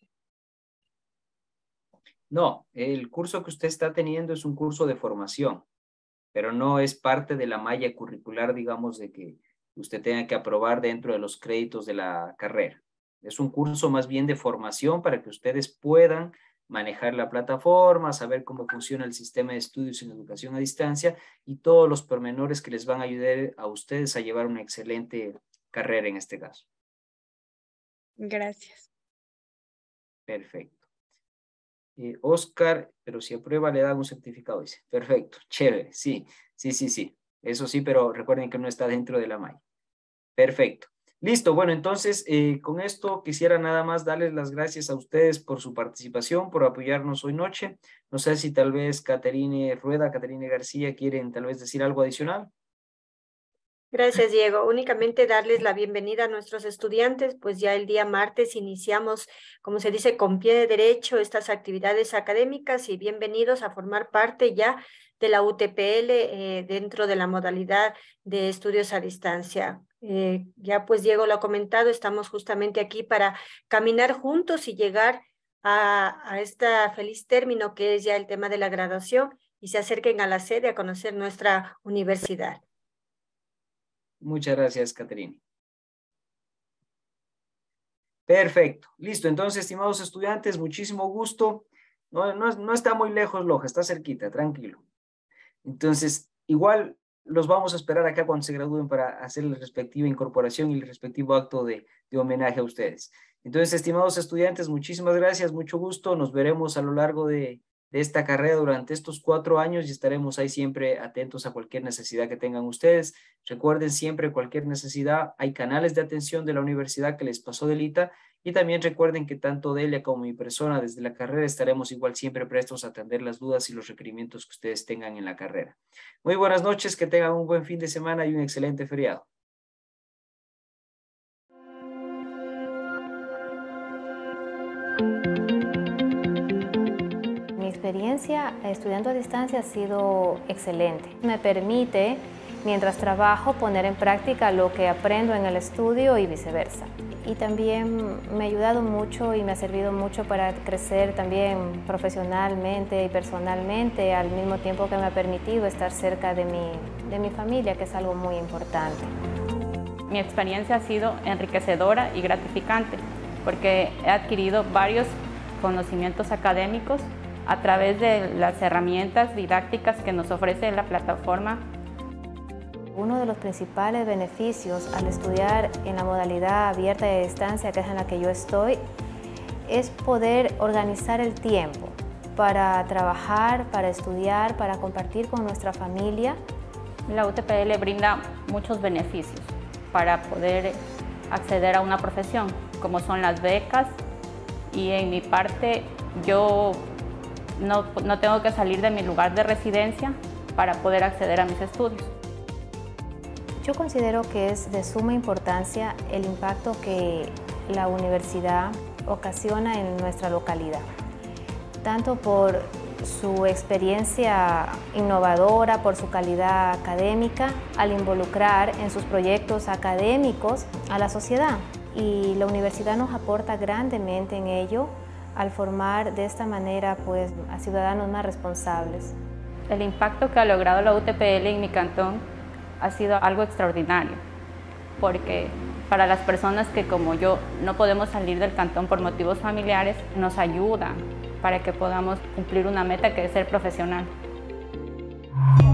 No, el curso que usted está teniendo es un curso de formación, pero no es parte de la malla curricular, digamos, de que usted tenga que aprobar dentro de los créditos de la carrera. Es un curso más bien de formación para que ustedes puedan manejar la plataforma, saber cómo funciona el sistema de estudios en educación a distancia y todos los pormenores que les van a ayudar a ustedes a llevar una excelente carrera en este caso. Gracias. Perfecto. Eh, Oscar, pero si aprueba le dan un certificado, dice. Perfecto, chévere, sí, sí, sí, sí. Eso sí, pero recuerden que no está dentro de la malla. Perfecto. Listo, bueno, entonces eh, con esto quisiera nada más darles las gracias a ustedes por su participación, por apoyarnos hoy noche. No sé si tal vez Caterine Rueda, Caterine García quieren tal vez decir algo adicional. Gracias, Diego. Únicamente darles la bienvenida a nuestros estudiantes, pues ya el día martes iniciamos, como se dice, con pie de derecho estas actividades académicas y bienvenidos a formar parte ya de la U T P L eh, dentro de la modalidad de estudios a distancia. Eh, ya pues Diego lo ha comentado, estamos justamente aquí para caminar juntos y llegar a, a este feliz término que es ya el tema de la graduación y se acerquen a la sede a conocer nuestra universidad. Muchas gracias, Caterina. Perfecto. Listo. Entonces, estimados estudiantes, muchísimo gusto. No, no, no está muy lejos Loja, está cerquita, tranquilo. Entonces, igual los vamos a esperar acá cuando se gradúen para hacer la respectiva incorporación y el respectivo acto de, de homenaje a ustedes. Entonces, estimados estudiantes, muchísimas gracias, mucho gusto. Nos veremos a lo largo de, de esta carrera durante estos cuatro años y estaremos ahí siempre atentos a cualquier necesidad que tengan ustedes. Recuerden siempre cualquier necesidad, hay canales de atención de la universidad que les pasó Delita y también recuerden que tanto Delia como mi persona desde la carrera estaremos igual siempre prestos a atender las dudas y los requerimientos que ustedes tengan en la carrera. Muy buenas noches, que tengan un buen fin de semana y un excelente feriado. Mi experiencia estudiando a distancia ha sido excelente. Me permite, mientras trabajo, poner en práctica lo que aprendo en el estudio y viceversa. Y también me ha ayudado mucho y me ha servido mucho para crecer también profesionalmente y personalmente, al mismo tiempo que me ha permitido estar cerca de mi, de mi familia, que es algo muy importante. Mi experiencia ha sido enriquecedora y gratificante, porque he adquirido varios conocimientos académicos a través de las herramientas didácticas que nos ofrece la plataforma. Uno de los principales beneficios al estudiar en la modalidad abierta y a distancia, que es en la que yo estoy, es poder organizar el tiempo para trabajar, para estudiar, para compartir con nuestra familia. La U T P L brinda muchos beneficios para poder acceder a una profesión, como son las becas, y en mi parte yo no, no tengo que salir de mi lugar de residencia para poder acceder a mis estudios. Yo considero que es de suma importancia el impacto que la universidad ocasiona en nuestra localidad, tanto por su experiencia innovadora, por su calidad académica, al involucrar en sus proyectos académicos a la sociedad. Y la universidad nos aporta grandemente en ello al formar de esta manera pues, a ciudadanos más responsables. El impacto que ha logrado la U T P L en mi cantón ha sido algo extraordinario, porque para las personas que como yo no podemos salir del cantón por motivos familiares, nos ayuda para que podamos cumplir una meta que es ser profesional.